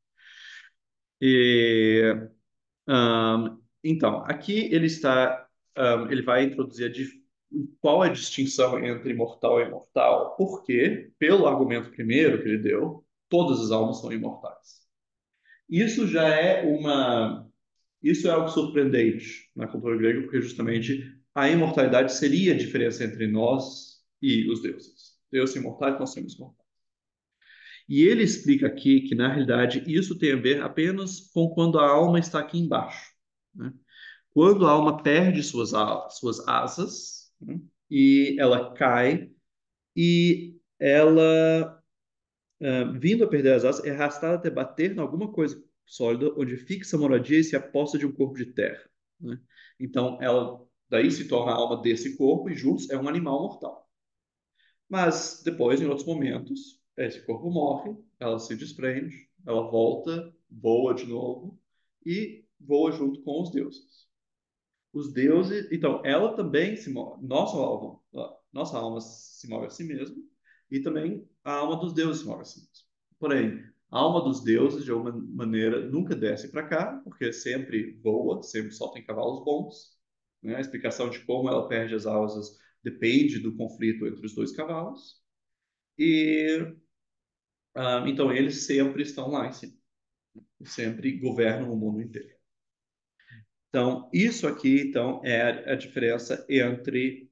E então, aqui ele vai introduzir qual é a distinção entre mortal e imortal, porque, pelo argumento primeiro que ele deu, todas as almas são imortais. Isso já é isso é algo surpreendente na cultura grega, porque justamente a imortalidade seria a diferença entre nós e os deuses. Deus é imortal, nós somos imortais. E ele explica aqui que, na realidade, isso tem a ver apenas com quando a alma está aqui embaixo, né? Quando a alma perde suas asas, né, e ela cai, e ela, vindo a perder as asas, é arrastada até bater em alguma coisa sólida, onde fixa a moradia e se aposta de um corpo de terra, né? Então, ela daí se torna a alma desse corpo e juntos é um animal mortal. Mas depois, em outros momentos, esse corpo morre, ela se desprende, ela volta, voa de novo e voa junto com os deuses. Os deuses, então, ela também se move, nossa alma se move a si mesma e também a alma dos deuses se move a si mesma. Porém, a alma dos deuses, de alguma maneira, nunca desce para cá, porque sempre voa, sempre só tem cavalos bons, né? A explicação de como ela perde as asas depende do conflito entre os dois cavalos. E então eles sempre estão lá em cima, sempre governam o mundo inteiro. Então, isso aqui, então, é a diferença entre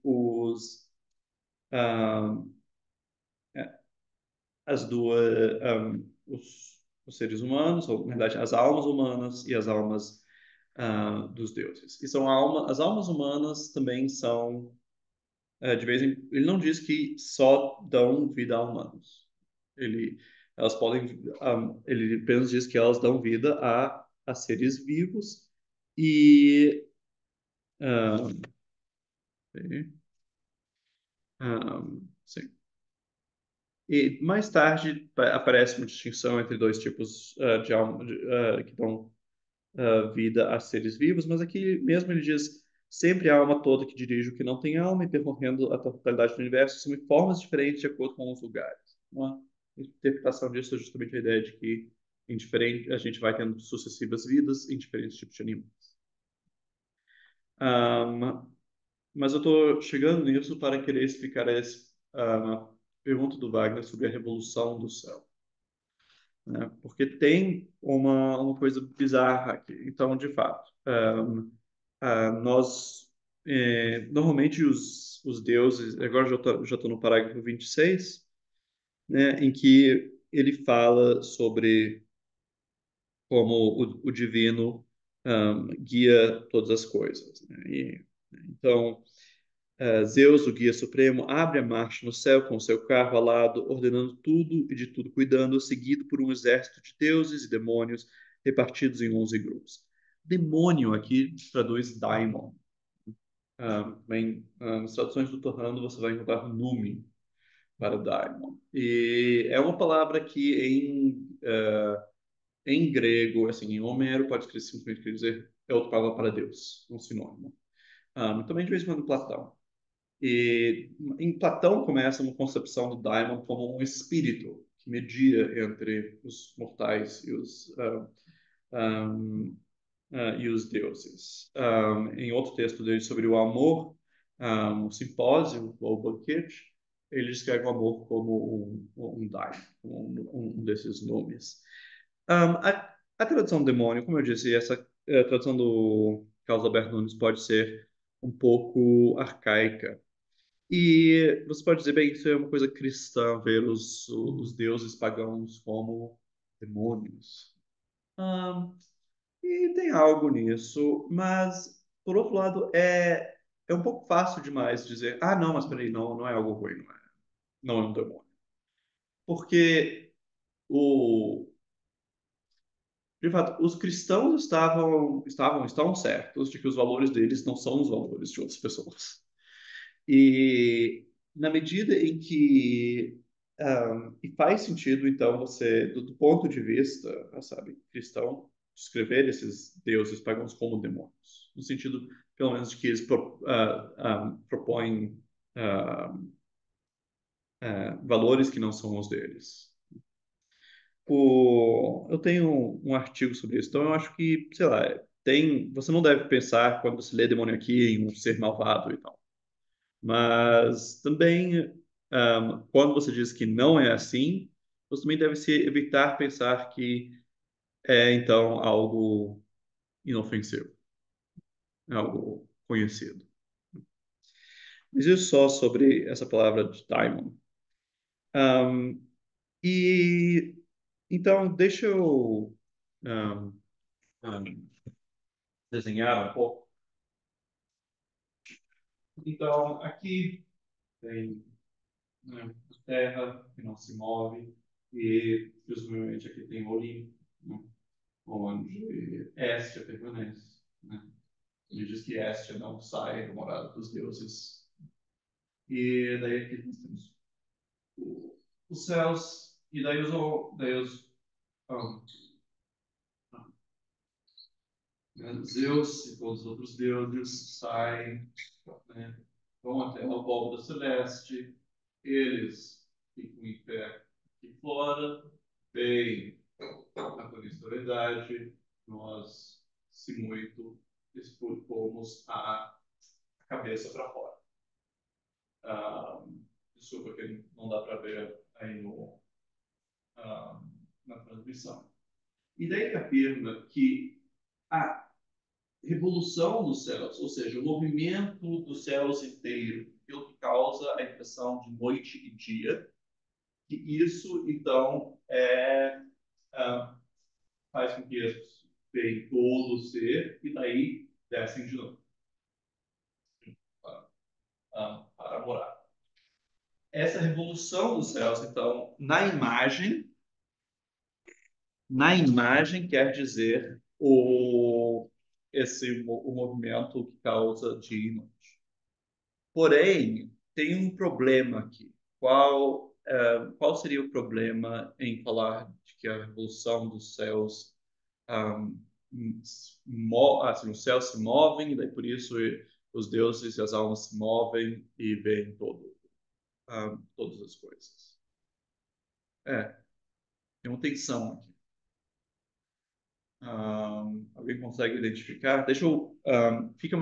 ah, as duas, os seres humanos, ou, na verdade, as almas humanas e as almas dos deuses. E as almas humanas também são, ele não diz que só dão vida a humanos. Ele, elas podem, ele apenas diz que elas dão vida a seres vivos e, um, sim. E mais tarde aparece uma distinção entre dois tipos de alma que dão vida a seres vivos, mas aqui mesmo ele diz sempre a alma toda que dirige o que não tem alma e percorrendo a totalidade do universo assume formas diferentes de acordo com os lugares. Uma interpretação disso é justamente a ideia de que a gente vai tendo sucessivas vidas em diferentes tipos de animais. Um, mas eu estou chegando nisso para querer explicar a pergunta do Wagner sobre a revolução do céu, né? Porque tem uma coisa bizarra aqui. Então, de fato, nós, normalmente os deuses, agora já tô no parágrafo 26, né, em que ele fala sobre como o divino guia todas as coisas, né? Então, Zeus, o guia supremo, abre a marcha no céu com seu carro alado, ordenando tudo e de tudo cuidando, seguido por um exército de deuses e demônios repartidos em 11 grupos. Demônio aqui traduz daimon. Nas traduções do Torrando você vai encontrar numi para daimon. E é uma palavra que em grego, assim, em Homero, pode simplesmente quer dizer é outra palavra para Deus, um sinônimo. Também de vez em quando Platão. E em Platão começa uma concepção do daimon como um espírito que media entre os mortais e os deuses. Em outro texto dele sobre o amor, o simpósio ou o banquete, ele descreve o amor como um daimon, um desses nomes. A tradução demônio, como eu disse, essa tradução do Carlos Alberto Nunes pode ser um pouco arcaica. E você pode dizer, bem, isso é uma coisa cristã, ver os deuses pagãos como demônios. E tem algo nisso, mas, por outro lado, é um pouco fácil demais dizer, não, mas peraí, não é algo ruim, não é um demônio. Porque, de fato, os cristãos estão certos de que os valores deles não são os valores de outras pessoas. E na medida em que e faz sentido, então, você, do ponto de vista, sabe, cristão, descrever esses deuses pagãos como demônios, no sentido, pelo menos, de que eles propõem ah, valores que não são os deles. Eu tenho um artigo sobre isso, então eu acho que, sei lá, você não deve pensar, quando você lê demônio aqui, em um ser malvado e tal. Mas também, quando você diz que não é assim, você também deve se evitar pensar que é, então, algo inofensivo, algo conhecido. Mas isso só sobre essa palavra de daimon. Um, e, então, deixa eu um, um, desenhar um pouco. Então, aqui tem, né, a Terra que não se move, e possivelmente aqui tem Olimpo, né, onde Hestia permanece. Né? Ele diz que Hestia não sai da morada dos deuses. E daí aqui nós temos os céus, e daí os ah, Zeus e todos os outros deuses saem, né, vão até a abóbora celeste, eles ficam em pé aqui fora, bem na historicidade, nós, se muito, expomos a cabeça para fora. Ah, desculpa que não dá para ver aí na transmissão. E daí ele afirma que a revolução dos céus, ou seja, o movimento dos céus inteiro, é o que causa a impressão de noite e dia, que isso, então, faz com que eles veem todo o ser e daí descem de novo para morar. Essa revolução dos céus, então, na imagem quer dizer o movimento que causa dia e noite. Porém, tem um problema aqui. Qual seria o problema em falar de que a revolução dos céus, assim, os céus se movem, e daí por isso os deuses e as almas se movem e veem todas as coisas? Tem uma tensão aqui. Alguém consegue identificar? Fica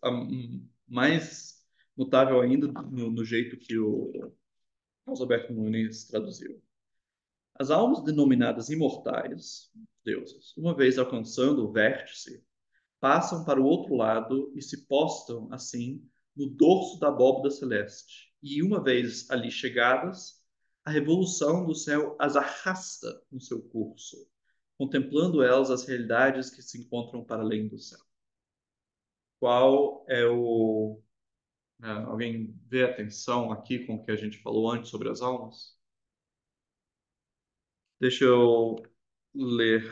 mais notável ainda no jeito que o Carlos Alberto Nunes traduziu. As almas denominadas imortais, deuses, uma vez alcançando o vértice, passam para o outro lado e se postam, assim, no dorso da abóbada celeste. E uma vez ali chegadas, a revolução do céu as arrasta no seu curso, contemplando elas as realidades que se encontram para além do céu. Qual é o. Alguém vê a tensão aqui com o que a gente falou antes sobre as almas? Deixa eu ler.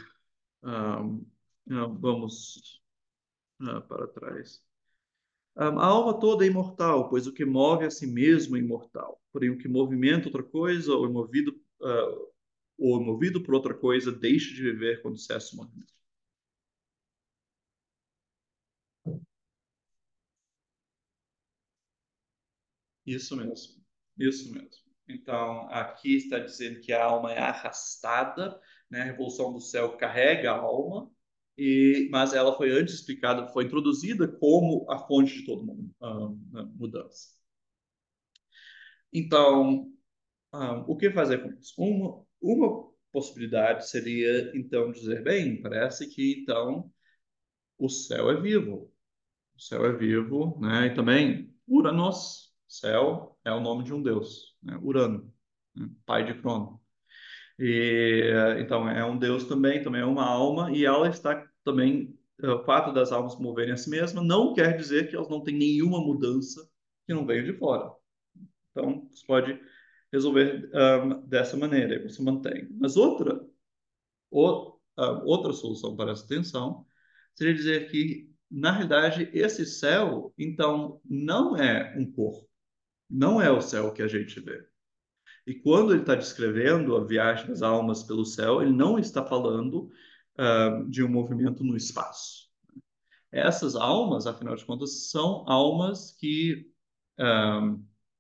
Vamos para trás. A alma toda é imortal, pois o que move a si mesmo é imortal. Porém, o que movimenta outra coisa, ou é movido por outra coisa, deixa de viver quando cessa o movimento. Isso mesmo, isso mesmo. Então, aqui está dizendo que a alma é arrastada, né? A revolução do céu carrega a alma, mas ela foi antes explicada, foi introduzida como a fonte de toda mudança. Então, o que fazer com isso? Uma possibilidade seria, então, dizer, bem, parece que, então, o céu é vivo. O céu é vivo, né? E também, Uranos, céu, é o nome de um deus, né? Urano, né? Pai de Crono. Então, é um deus também é uma alma, e ela está também, o fato das almas moverem a si mesmas não quer dizer que elas não têm nenhuma mudança que não veio de fora. Então, você pode resolver dessa maneira, e você mantém. Mas outra solução para essa tensão seria dizer que, na realidade, esse céu, então, não é um corpo, não é o céu que a gente vê. E quando ele está descrevendo a viagem das almas pelo céu, ele não está falando de um movimento no espaço. Essas almas, afinal de contas, são almas que ah,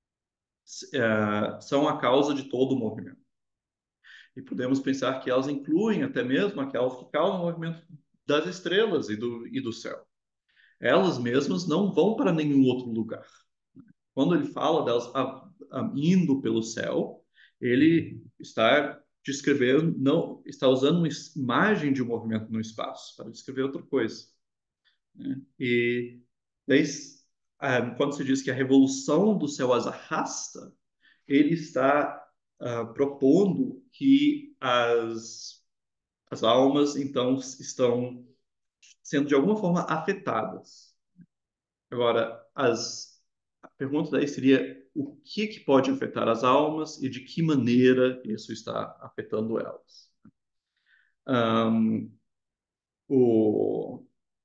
são a causa de todo o movimento. E podemos pensar que elas incluem até mesmo aquelas que causam o movimento das estrelas e do céu. Elas mesmas não vão para nenhum outro lugar. Quando ele fala delas indo pelo céu, ele está descrevendo, não, está usando uma imagem de um movimento no espaço para descrever outra coisa, né? E daí, quando se diz que a revolução do céu as arrasta, ele está propondo que as almas, então, estão sendo de alguma forma afetadas. Agora, a pergunta daí seria o que pode afetar as almas e de que maneira isso está afetando elas. Um, o,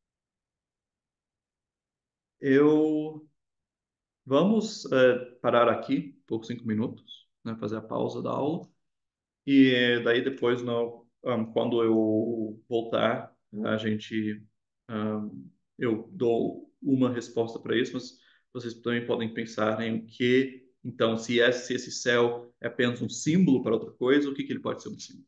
eu Vamos parar aqui por 5 minutos, né, fazer a pausa da aula. E daí depois, quando eu voltar, a gente, eu dou uma resposta para isso, mas vocês também podem pensar em o que, então, se esse céu é apenas um símbolo para outra coisa, o que ele pode ser um símbolo?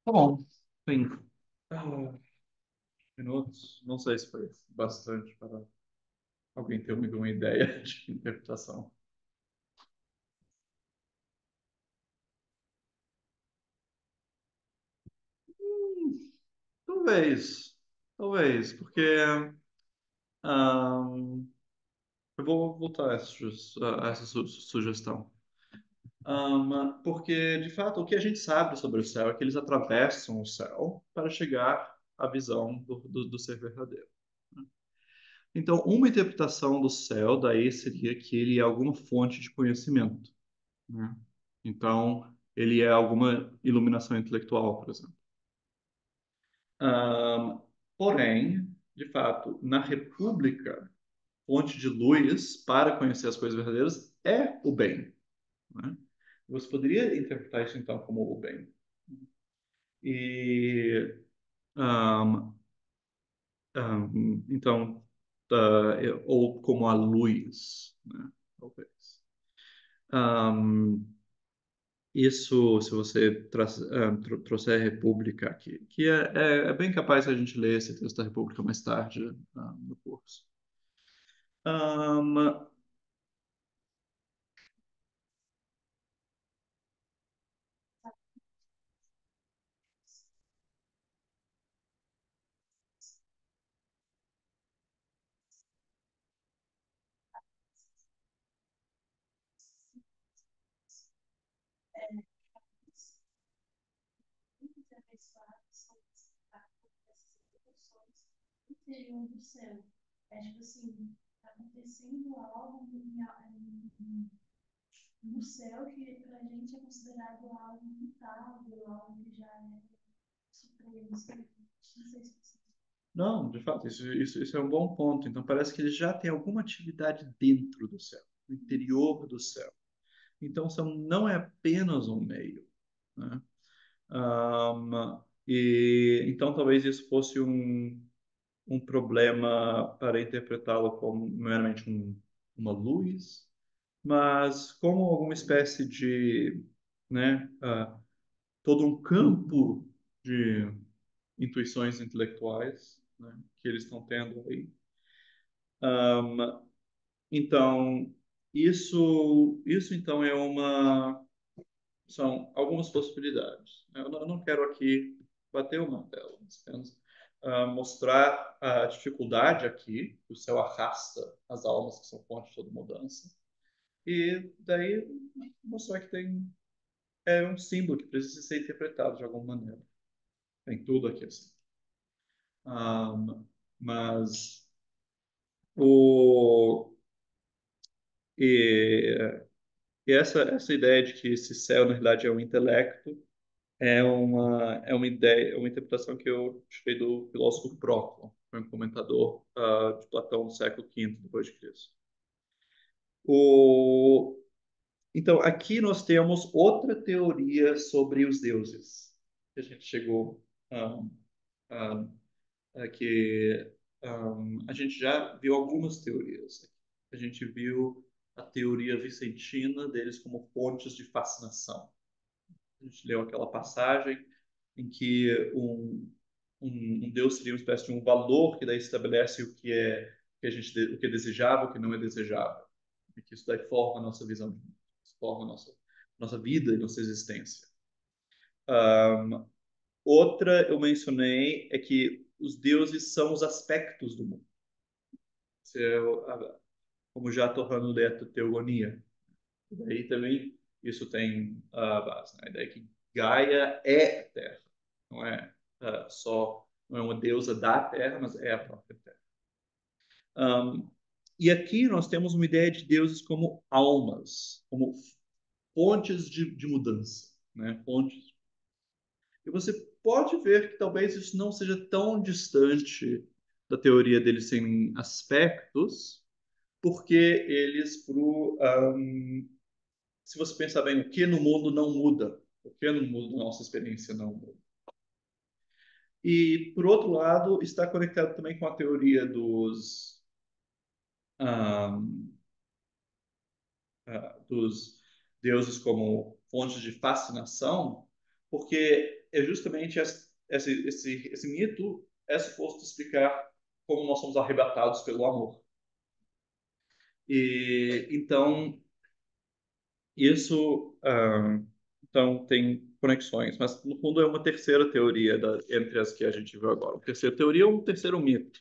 Tá bom. Sim. Minutos. Não sei se foi bastante para alguém ter uma ideia de interpretação. Talvez. Talvez, porque ahn, eu vou voltar a essa sugestão. Porque, de fato, o que a gente sabe sobre o céu é que eles atravessam o céu para chegar à visão do ser verdadeiro. Então, uma interpretação do céu daí seria que ele é alguma fonte de conhecimento, né? Então, ele é alguma iluminação intelectual, por exemplo. Ahm, porém, de fato, na República, fonte de luz para conhecer as coisas verdadeiras é o bem, né? Você poderia interpretar isso então como o bem. E ahm, então, ou como a luz, né? Talvez. Ahm, isso, se você trouxer a República aqui, que é bem capaz a gente ler esse texto da República mais tarde, no curso. Ahm, Interior do céu. É tipo assim, tá acontecendo algo no céu que pra gente é considerado algo imutável, algo que já é supremo. Não sei se você... não, de fato, isso é um bom ponto. Então, parece que ele já tem alguma atividade dentro do céu, no interior do céu. Então, não é apenas um meio, né? Então, talvez isso fosse um problema para interpretá-lo como meramente uma luz, mas como alguma espécie de, né, todo um campo de intuições intelectuais, né, que eles estão tendo aí. Então, isso então são algumas possibilidades. Eu não quero aqui bater o martelo, mas apenas mostrar a dificuldade aqui, que o céu arrasta as almas que são fonte de toda mudança, e daí mostrar que é um símbolo que precisa ser interpretado de alguma maneira. Tem tudo aqui assim. Mas o e, e essa ideia de que esse céu na realidade é um intelecto é uma ideia, uma interpretação que eu tirei do filósofo Próclo, que foi um comentador de Platão do século V depois de Cristo. O, então, aqui nós temos outra teoria sobre os deuses. Que a gente chegou um, que a gente já viu algumas teorias. A gente viu a teoria vicentina deles como fontes de fascinação. A gente leu aquela passagem em que um Deus seria uma espécie de um valor que daí estabelece o que é desejável, o que não é desejável, e que isso daí forma a nossa visão de mundo, forma a nossa vida e nossa existência. Um, outra eu mencionei é que os deuses são os aspectos do mundo. Isso é, como já tornando leto teogonia. E daí também isso tem a base, né? A ideia que Gaia é a Terra, não é não é uma deusa da Terra, mas é a própria Terra. Um, e aqui nós temos uma ideia de deuses como almas, como fontes de mudança, né? Fontes. E você pode ver que talvez isso não seja tão distante da teoria deles serem aspectos, porque se você pensar bem, o que no mundo não muda, o que no mundo da nossa experiência não muda. E, por outro lado, está conectado também com a teoria dos deuses como fontes de fascinação, porque é justamente esse mito é suposto explicar como nós somos arrebatados pelo amor. E então isso então tem conexões, mas no fundo é uma terceira teoria entre as que a gente viu agora. Uma terceira teoria ou um terceiro mito.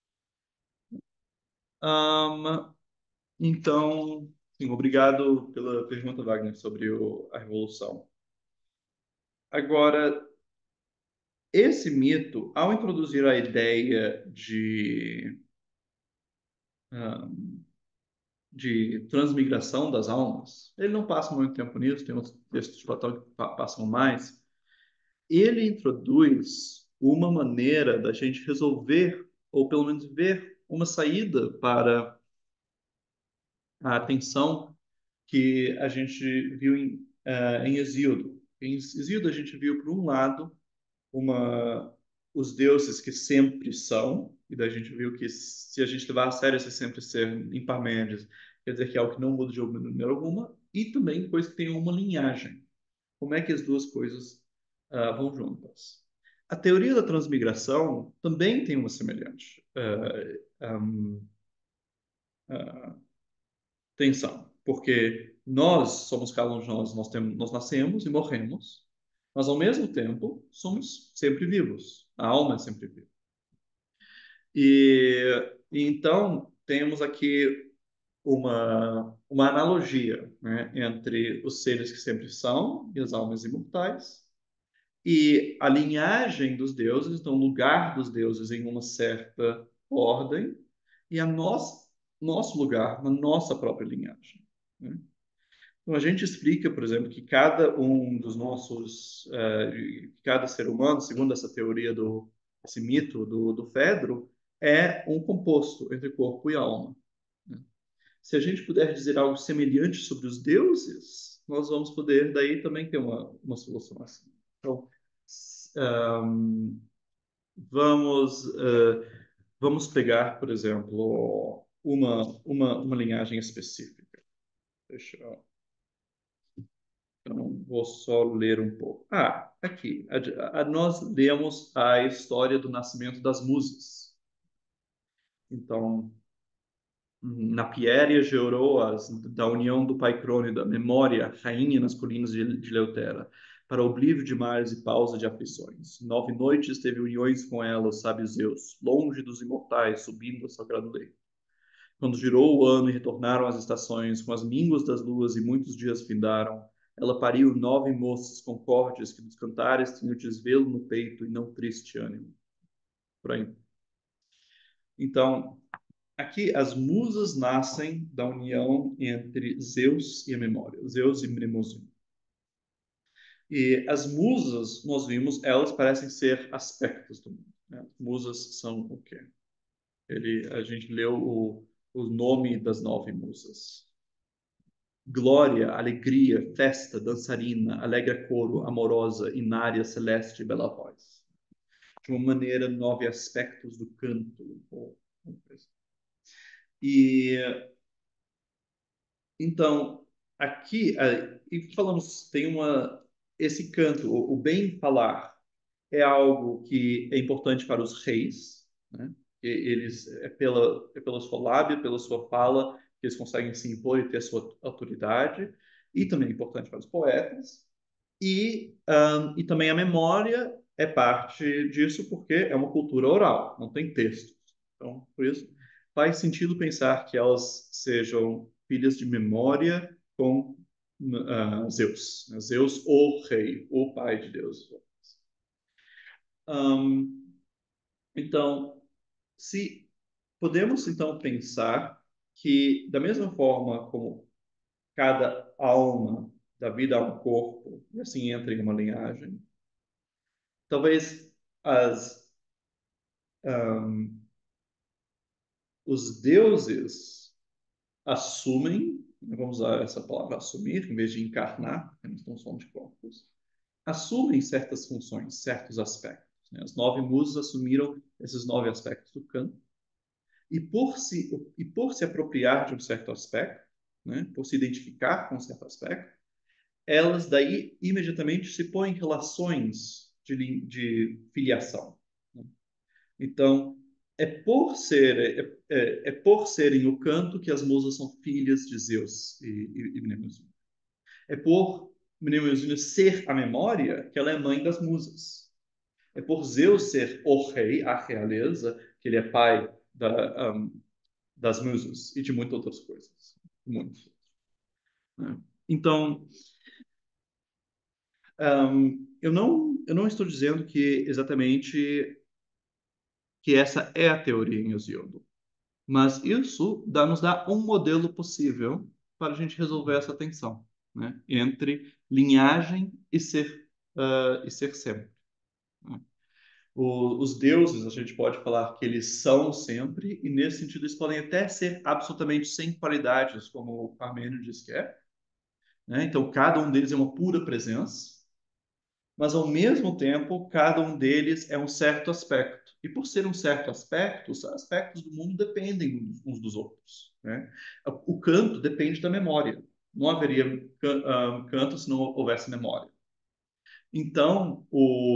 Ahm, então, sim, obrigado pela pergunta, Wagner, sobre a Revolução. Agora, esse mito, ao introduzir a ideia de transmigração das almas, ele não passa muito tempo nisso, tem outros textos de Platão que passam mais. Ele introduz uma maneira da gente resolver, ou pelo menos ver uma saída para a tensão que a gente viu em Hesíodo. Em Hesíodo, a gente viu, por um lado, os deuses que sempre são, e daí a gente viu que se a gente levar a sério esse sempre ser em Parmênides, quer dizer que é algo que não muda de maneira alguma, e também coisa que tem uma linhagem. Como é que as duas coisas vão juntas? A teoria da transmigração também tem uma semelhante tensão, porque nós somos cada um de nós nascemos e morremos, mas ao mesmo tempo somos sempre vivos. A alma é sempre viva. E então temos aqui uma analogia, né, entre os seres que sempre são e as almas imortais, e a linhagem dos deuses, então o lugar dos deuses em uma certa ordem, e nosso lugar na nossa própria linhagem. Né? Então, a gente explica, por exemplo, que cada um dos cada ser humano, segundo essa teoria esse mito do Fedro, é um composto entre corpo e alma. Né? Se a gente puder dizer algo semelhante sobre os deuses, nós vamos poder daí também ter uma solução assim. Então, um, vamos, vamos pegar, por exemplo, uma linhagem específica. Deixa eu... Então, vou só ler um pouco. Aqui. Nós lemos a história do nascimento das musas. Então, na Pieria Georoas, da união do pai Crônida, memória, rainha nas colinas de Leutera, para oblívio de mares e pausa de aflições. 9 noites teve uniões com ela, o sábio Zeus, longe dos imortais, subindo ao sagrado leito. Quando girou o ano e retornaram as estações, com as mínguas das luas e muitos dias findaram, ela pariu 9 moças concordes que dos cantares tinham desvelo no peito e não triste ânimo. Por aí. Então, aqui as musas nascem da união entre Zeus e a memória, Zeus e Mnemosyne. E as musas, nós vimos, elas parecem ser aspectos do mundo. Né? As musas são o quê? A gente leu o nome das 9 musas. Glória, alegria, festa, dançarina, alegre coro, amorosa, inária, celeste, bela voz. De uma maneira, 9 aspectos do canto. E então, aqui, e falamos, esse canto, o bem falar, é algo que é importante para os reis, né? Eles, pela sua lábia, pela sua fala, que eles conseguem se impor e ter sua autoridade, e também é importante para os poetas, e também a memória é parte disso, porque é uma cultura oral, não tem textos. Então, por isso, faz sentido pensar que elas sejam filhas de memória com Zeus. Né? Zeus, o rei, o pai de Deus. Um, então, se podemos então pensar que da mesma forma como cada alma da vida a um corpo e assim entra em uma linhagem, talvez as um, os deuses assumem, vamos usar essa palavra assumir, em vez de encarnar, porque eles não são de corpos, assumem certas funções, certos aspectos. Né? As 9 musas assumiram esses 9 aspectos do canto, e por se apropriar de um certo aspecto, né, por se identificar com um certo aspecto, elas daí imediatamente se põem em relações de filiação. Né? Então, é por serem o canto que as musas são filhas de Zeus e Mnemosyne. É por Mnemosyne ser a memória que ela é mãe das musas. É por Zeus ser o rei, a realeza, que ele é pai das musas e de muitas outras coisas. Muitas. Né? Então, eu não estou dizendo que exatamente que essa é a teoria em Hesíodo, mas isso nos dá um modelo possível para a gente resolver essa tensão, né, entre linhagem e ser sempre. Né? Os deuses, a gente pode falar que eles são sempre, e nesse sentido eles podem até ser absolutamente sem qualidades, como o Parmênides quer. Né? Então, cada um deles é uma pura presença, mas ao mesmo tempo, cada um deles é um certo aspecto. E por ser um certo aspecto, os aspectos do mundo dependem uns dos outros. Né? O canto depende da memória. Não haveria canto se não houvesse memória. Então,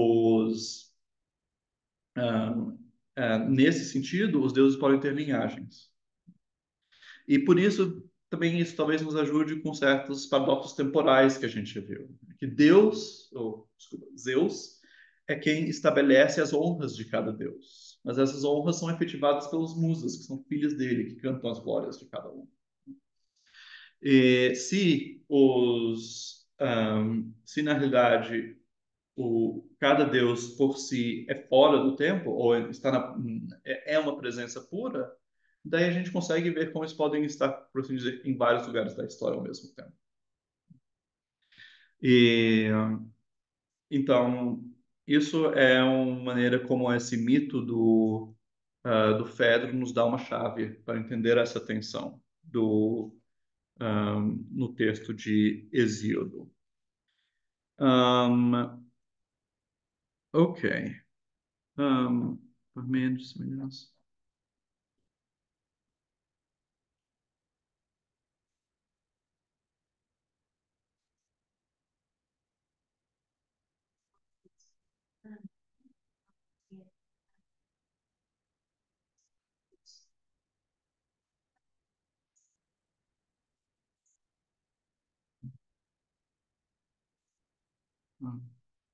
nesse sentido, os deuses podem ter linhagens. E por isso, também isso talvez nos ajude com certos paradoxos temporais que a gente viu. Que desculpa, Zeus, é quem estabelece as honras de cada deus. Mas essas honras são efetivadas pelas musas, que são filhas dele, que cantam as glórias de cada um. E se na realidade cada deus por si é fora do tempo, ou é uma presença pura, daí a gente consegue ver como eles podem estar, por assim dizer, em vários lugares da história ao mesmo tempo. E então, isso é uma maneira como esse mito do Fedro nos dá uma chave para entender essa tensão no texto de Hesíodo. Ok. Parmênides, semelhança. Hum.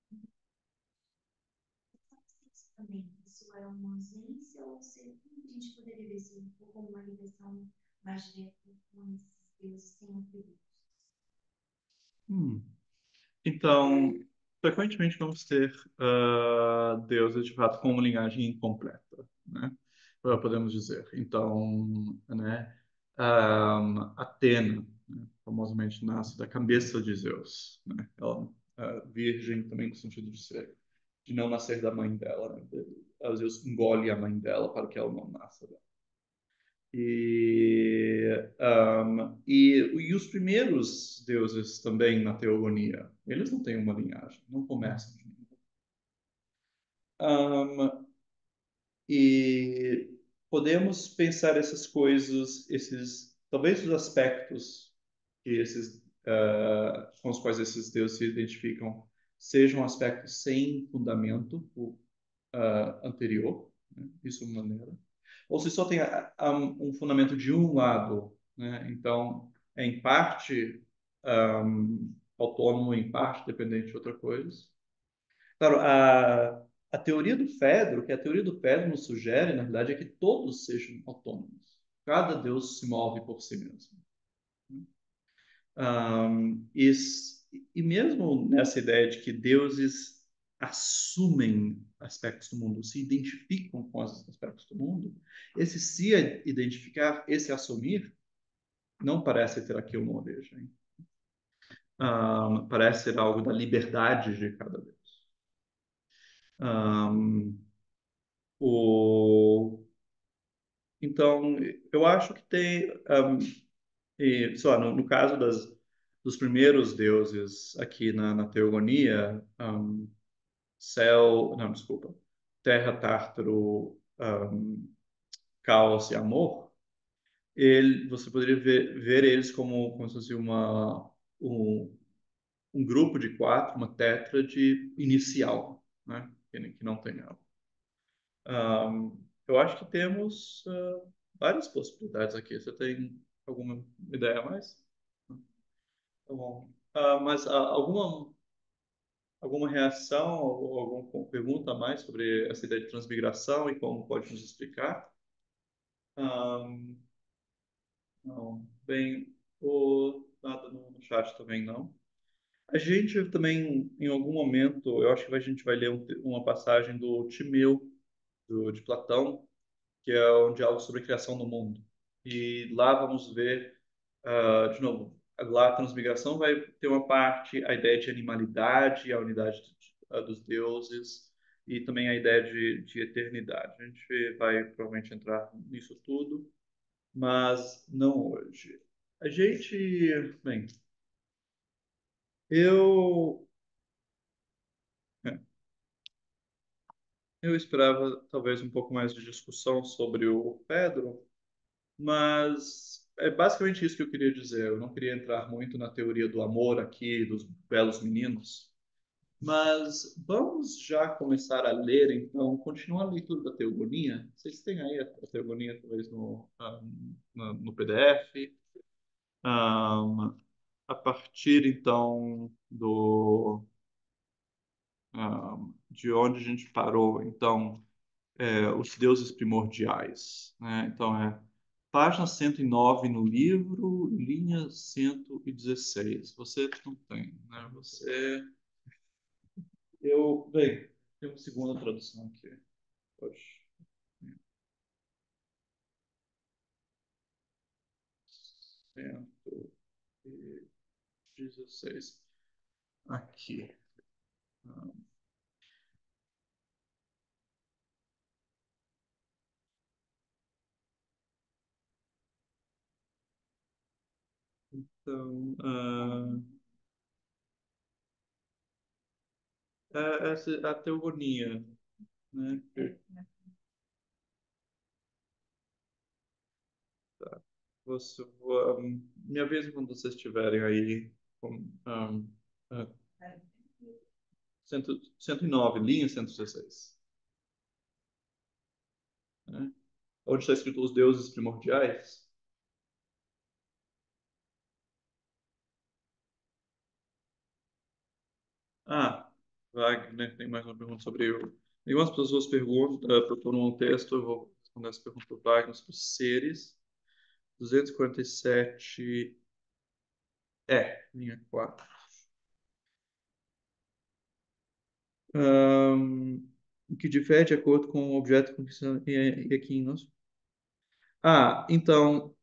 Também, isso é uma ausência ou se a gente poderia ver isso como uma ligação mais direta com esses deuses sem atributos? Hum. Então, frequentemente vamos ter deuses de fato com uma linhagem incompleta, né? Podemos dizer. Então, né, Atena, né, famosamente nasce da cabeça de Zeus, né? Ela, virgem também no sentido de não nascer da mãe dela, né? Zeus engole a mãe dela para que ela não nasça dela. E os primeiros deuses também na teogonia, eles não têm uma linhagem, não começam de ninguém. E podemos pensar essas coisas, talvez os aspectos com os quais esses deuses se identificam sejam aspectos sem fundamento anterior, né? Isso é uma maneira. Ou se só tem um fundamento de um lado, né? Então é em parte autônomo, em parte dependente de outra coisa. Claro, a teoria do Fedro, que a teoria do Fedro nos sugere, na verdade, é que todos sejam autônomos. Cada Deus se move por si mesmo. Um, e, e mesmo nessa ideia de que deuses assumem aspectos do mundo, se identificam com os aspectos do mundo, esse se identificar, esse assumir, não parece ter aqui uma origem. Parece ser algo da liberdade de cada Deus. Um, então, eu acho que tem, sei lá, no caso dos primeiros deuses aqui na teogonia, céu, não, desculpa, terra, tártaro, caos e amor, você poderia ver eles como se fosse um grupo de quatro, uma tétrade inicial. né? Que não tem ela. Eu acho que temos várias possibilidades aqui. Você tem alguma ideia a mais? Tá bom. Mas alguma reação ou alguma pergunta a mais sobre essa ideia de transmigração e como pode nos explicar? Ahm, não. Bem, nada no chat também não. A gente também, em algum momento, eu acho que a gente vai ler uma passagem do Timeu, de Platão, que é um diálogo sobre a criação do mundo. E lá vamos ver, de novo, lá a transmigração vai ter uma parte, a ideia de animalidade, a unidade dos deuses, e também a ideia de eternidade. A gente vai provavelmente entrar nisso tudo, mas não hoje. A gente, bem, eu, é, eu esperava talvez um pouco mais de discussão sobre o Pedro, mas é basicamente isso que eu queria dizer. Eu não queria entrar muito na teoria do amor aqui, dos belos meninos, mas vamos já começar a ler, então. Continua a leitura da Teogonia. Vocês têm aí a Teogonia, talvez, no PDF. A partir, então, de onde a gente parou. Então, os deuses primordiais, né? Então, página 109 no livro, linha 116. Você não tem, né? Bem, tem uma segunda tradução aqui. Poxa, 116. Aqui. Ah, Então, essa é a teogonia, né? Tá. Me avisa quando vocês estiverem aí com, ah, 109, linha 116. Né? Onde está escrito os deuses primordiais? Ah, Wagner tem mais uma pergunta sobre eu. Nenhuma das pessoas procuram um texto, eu vou responder essa pergunta para o Wagner sobre os seres. 247, linha 4. O que difere de acordo com o objeto com que e aqui em nós. Então,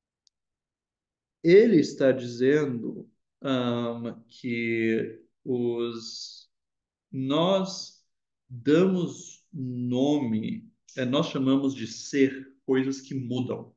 ele está dizendo que nós damos nome, nós chamamos de ser coisas que mudam.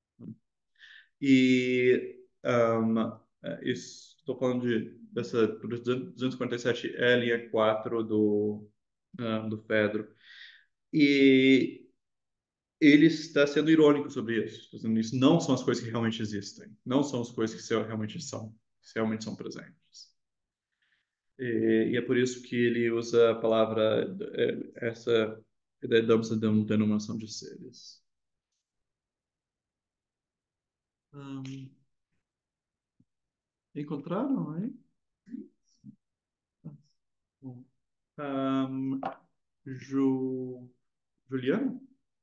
E estou falando dessa 247 L e 4 do Fedro. E ele está sendo irônico sobre isso. Está dizendo isso não são as coisas que realmente existem. Não são as coisas que realmente são presentes. E é por isso que ele usa a palavra, essa ideia de denominação de seres. Hum, encontraram aí? Bom. Hum, Juliano?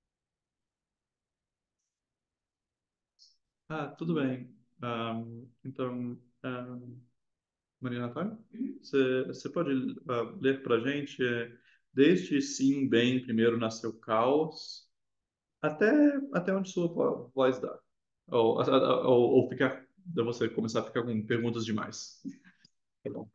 Tudo bem. Então, Maria Natália, você pode ler para a gente desde sim, bem, primeiro nasceu caos, até, até onde sua voz dá. Ou ficar, de você começar a ficar com perguntas demais. Tá bom.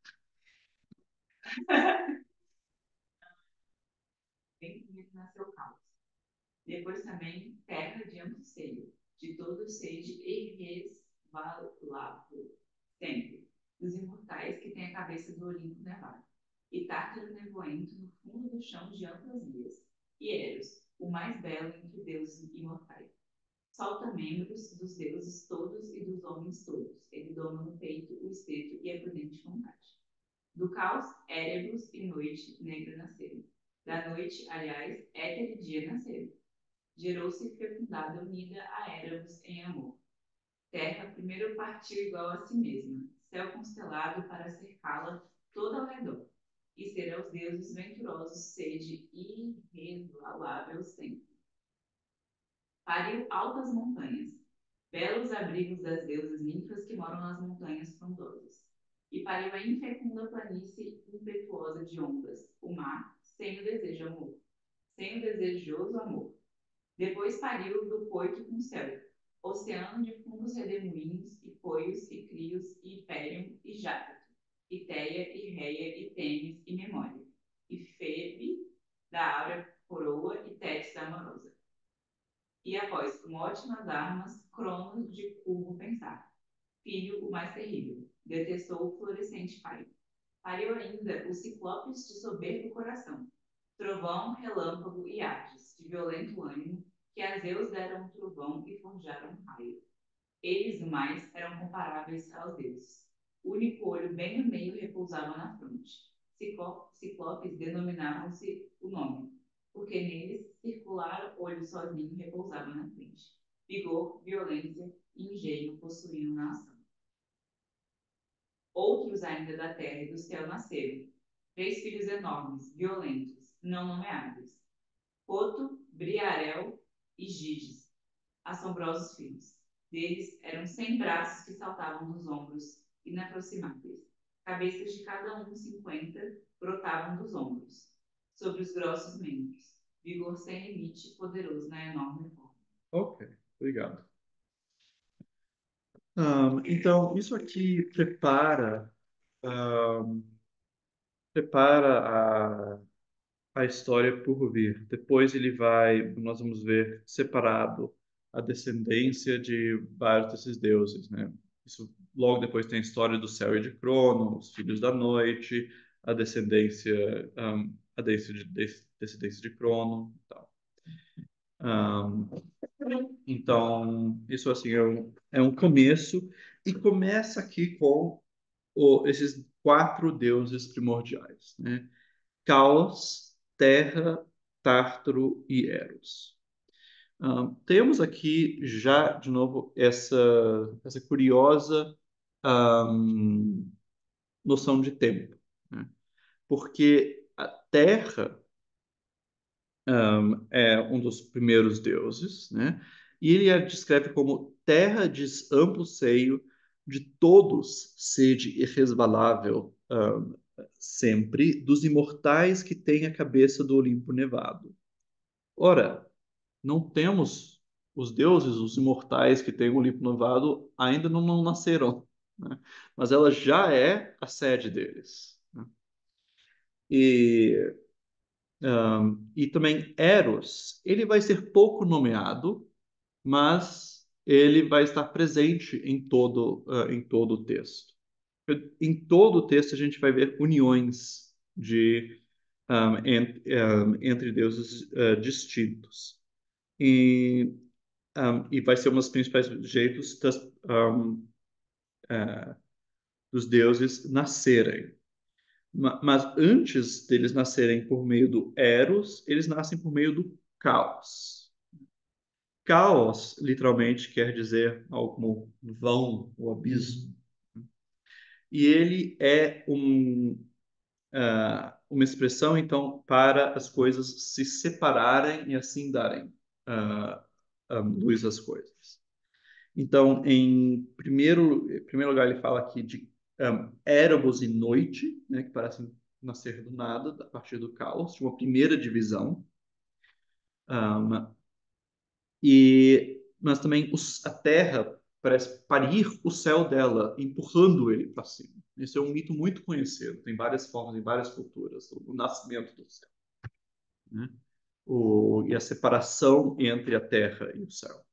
Bem primeiro nasceu caos. Depois também terra de amplo seio, de todo sede e resvalavo, sempre, dos imortais que têm a cabeça do Olimpo nevado, e Tártaro nevoento no fundo do chão de amplas vias, e Eros, o mais belo entre deuses imortais. Solta membros dos deuses todos e dos homens todos. Ele doma no peito o espeto e é prudente de combate. Do caos, Erebus e noite negra nasceram. Da noite, aliás, éter e dia nasceram. Gerou-se fecundada unida a Erebus em amor. Terra primeiro partiu igual a si mesma, céu constelado para cercá-la toda ao redor. E ser aos deuses venturosos sede irregualável sempre. Pariu altas montanhas, belos abrigos das deusas ninfas que moram nas montanhas frondosas. E pariu a infecunda planície impetuosa de ondas, o mar, sem o desejo amor, sem o desejoso amor. Depois pariu do coito com céu, oceano de fundos redemoinhos, e poios, e crios, e hipérion, e jápeto, e teia, e reia, e tênis, e memória, e febe da áurea coroa, e tétis da amorosa. E após uma ótimas armas, Cronos de curvo pensar, filho o mais terrível, detestou o florescente pai. Pariu ainda os ciclopes de soberbo coração, trovão, relâmpago e artes, de violento ânimo, que a Zeus deram um trovão e forjaram um raio. Eles mais eram comparáveis aos deuses. O único olho bem no meio repousava na fronte. Ciclopes denominavam-se o nome, porque neles circular olho sozinho repousava na frente. Vigor, violência e engenho possuíam na ação. Outros ainda da terra e do céu nasceram, 3 filhos enormes, violentos, não nomeáveis. Poto, Briarel e Giges, assombrosos filhos. Deles eram 100 braços que saltavam nos ombros, inaproximáveis. Cabeças de cada um 50 brotavam dos ombros, sobre os grossos membros. Vigor sem limite, poderoso na enorme forma. Ok, obrigado. Então, isso aqui prepara a história por vir. Depois nós vamos ver separado a descendência de vários desses deuses, né? Isso logo depois tem a história do céu e de Crono, os filhos da noite, descendência de Crono, e tal. Então, isso assim é um começo e começa aqui com esses 4 deuses primordiais, né? Caos, Terra, Tártaro e Eros. Temos aqui já, de novo, essa curiosa noção de tempo, né? Porque a Terra é um dos primeiros deuses, né? E ele a descreve como terra de amplo seio, de todos sede irresvalável, sempre, dos imortais que têm a cabeça do Olimpo nevado. Ora, não temos os deuses, os imortais que têm o Olimpo nevado, ainda não nasceram, né? Mas ela já é a sede deles, né? E e também Eros, ele vai ser pouco nomeado, mas ele vai estar presente em todo o texto. Em todo o texto a gente vai ver uniões entre deuses distintos. E vai ser um dos principais jeitos dos deuses nascerem. Mas antes deles nascerem por meio do Eros, eles nascem por meio do caos. Caos, literalmente, quer dizer algo como vão, o abismo. E ele é uma expressão, então, para as coisas se separarem e assim darem luz às coisas. Então, em primeiro lugar, ele fala aqui de Erebos e noite, né, que parecem nascer do nada, a partir do caos, de uma primeira divisão. Um, mas também a Terra parece parir o céu dela, empurrando ele para cima. Esse é um mito muito conhecido, tem várias formas, em várias culturas, o nascimento do céu, né? E a separação entre a Terra e o céu.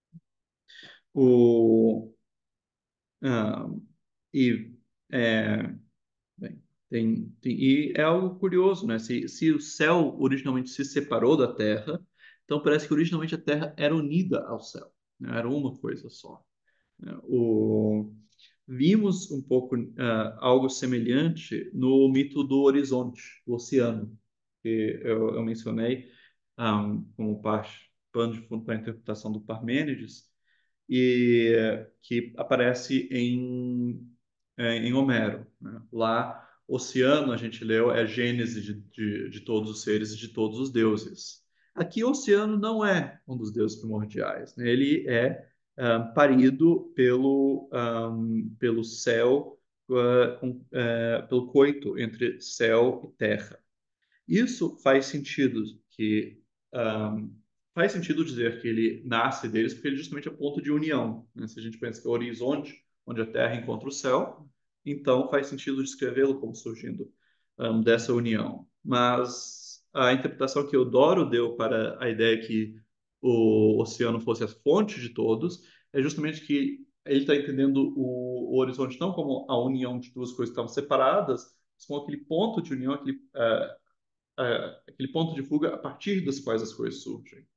O, ah, e é, bem, e é algo curioso, né? Se o céu originalmente se separou da Terra, então parece que originalmente a Terra era unida ao céu, né? Era uma coisa só, né? Vimos um pouco algo semelhante no mito do horizonte, do oceano, que eu mencionei como parte, pano de fundo para a interpretação do Parmênides, e que aparece em Homero, né? Lá, oceano, a gente leu, é a gênese de todos os seres e de todos os deuses. Aqui, o oceano não é um dos deuses primordiais, né? Ele é parido pelo céu, pelo coito entre céu e terra. Isso faz sentido que um, faz sentido dizer que ele nasce deles porque ele justamente é ponto de união, né? Se a gente pensa que é o horizonte onde a Terra encontra o céu, então faz sentido descrevê-lo como surgindo dessa união. Mas a interpretação que Eudoro deu para a ideia que o oceano fosse a fonte de todos é justamente que ele está entendendo o horizonte não como a união de duas coisas que estavam separadas, mas como aquele ponto de união, aquele ponto de fuga a partir das quais as coisas surgem.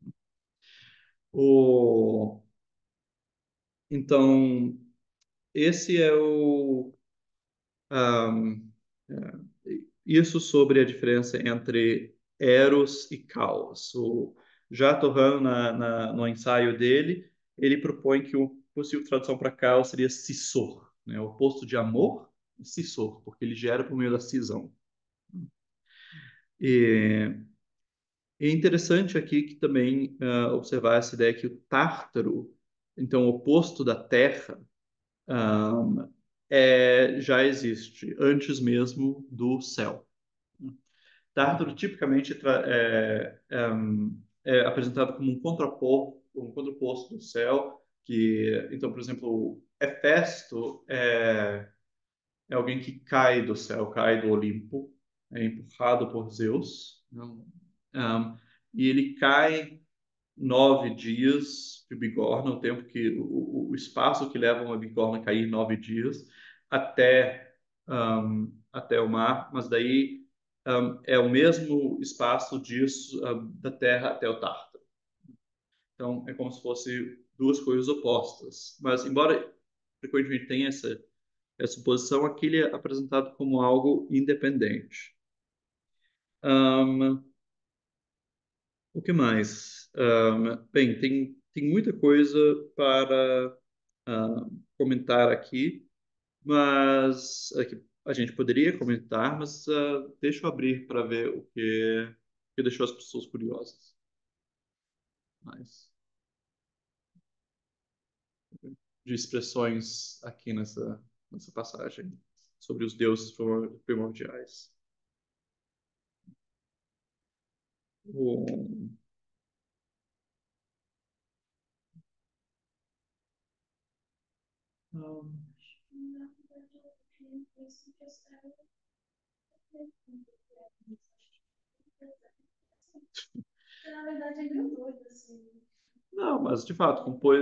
O... Então, esse é o. Um, isso sobre a diferença entre Eros e Caos. Já Torrano, no ensaio dele, ele propõe que o possível tradução para Caos seria cissor, né? O oposto de amor, cissor, porque ele gera por meio da cisão. E é interessante aqui que também observar essa ideia que o Tártaro, então o oposto da Terra, ah, já existe antes mesmo do céu. Tártaro tipicamente é apresentado como um contraposto do céu, que então, por exemplo, Hefesto é alguém que cai do céu, cai do Olimpo, é empurrado por Zeus, né? E ele cai 9 dias de bigorna, o tempo que o espaço que leva uma bigorna a cair 9 dias até o mar, mas daí é o mesmo espaço disso da Terra até o Tártaro. Então é como se fosse duas coisas opostas. Mas embora frequentemente tenha essa posição, aqui ele é apresentado como algo independente. Um, o que mais? Bem, tem muita coisa para comentar aqui, mas aqui, a gente poderia comentar, mas deixa eu abrir para ver o que deixou as pessoas curiosas. Mais de expressões aqui nessa passagem sobre os deuses primordiais. O- um, Na verdade, eu penso que essa é na verdade, é meio doido, assim. Não, mas de fato,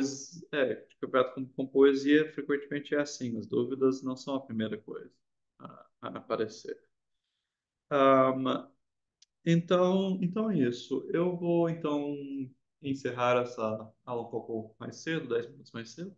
com poesia frequentemente é assim. As dúvidas não são a primeira coisa a aparecer. Ahm, então é isso. Eu vou então encerrar essa aula um pouco mais cedo, 10 minutos mais cedo.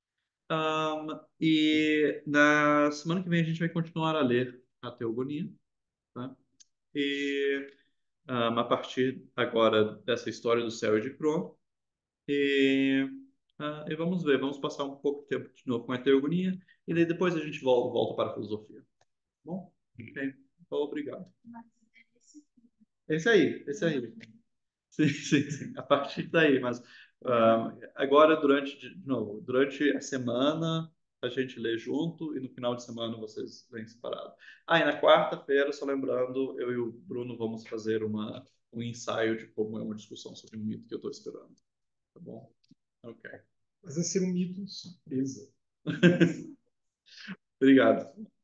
E na semana que vem a gente vai continuar a ler a Teogonia, tá? E a partir agora dessa história do céu e de Crono. E, e vamos ver, vamos passar um pouco de tempo de novo com a teogonia e daí depois a gente volta para a filosofia. Tá bom? Ok. Então, obrigado. Mas é esse Esse aí. Sim, sim, sim. A partir daí, mas agora de novo, durante a semana a gente lê junto e no final de semana vocês vêm separado. E na quarta-feira, só lembrando, eu e o Bruno vamos fazer um ensaio de como é uma discussão sobre um mito que eu estou esperando. Tá bom? Ok. Mas vai ser um mito surpresa. Obrigado.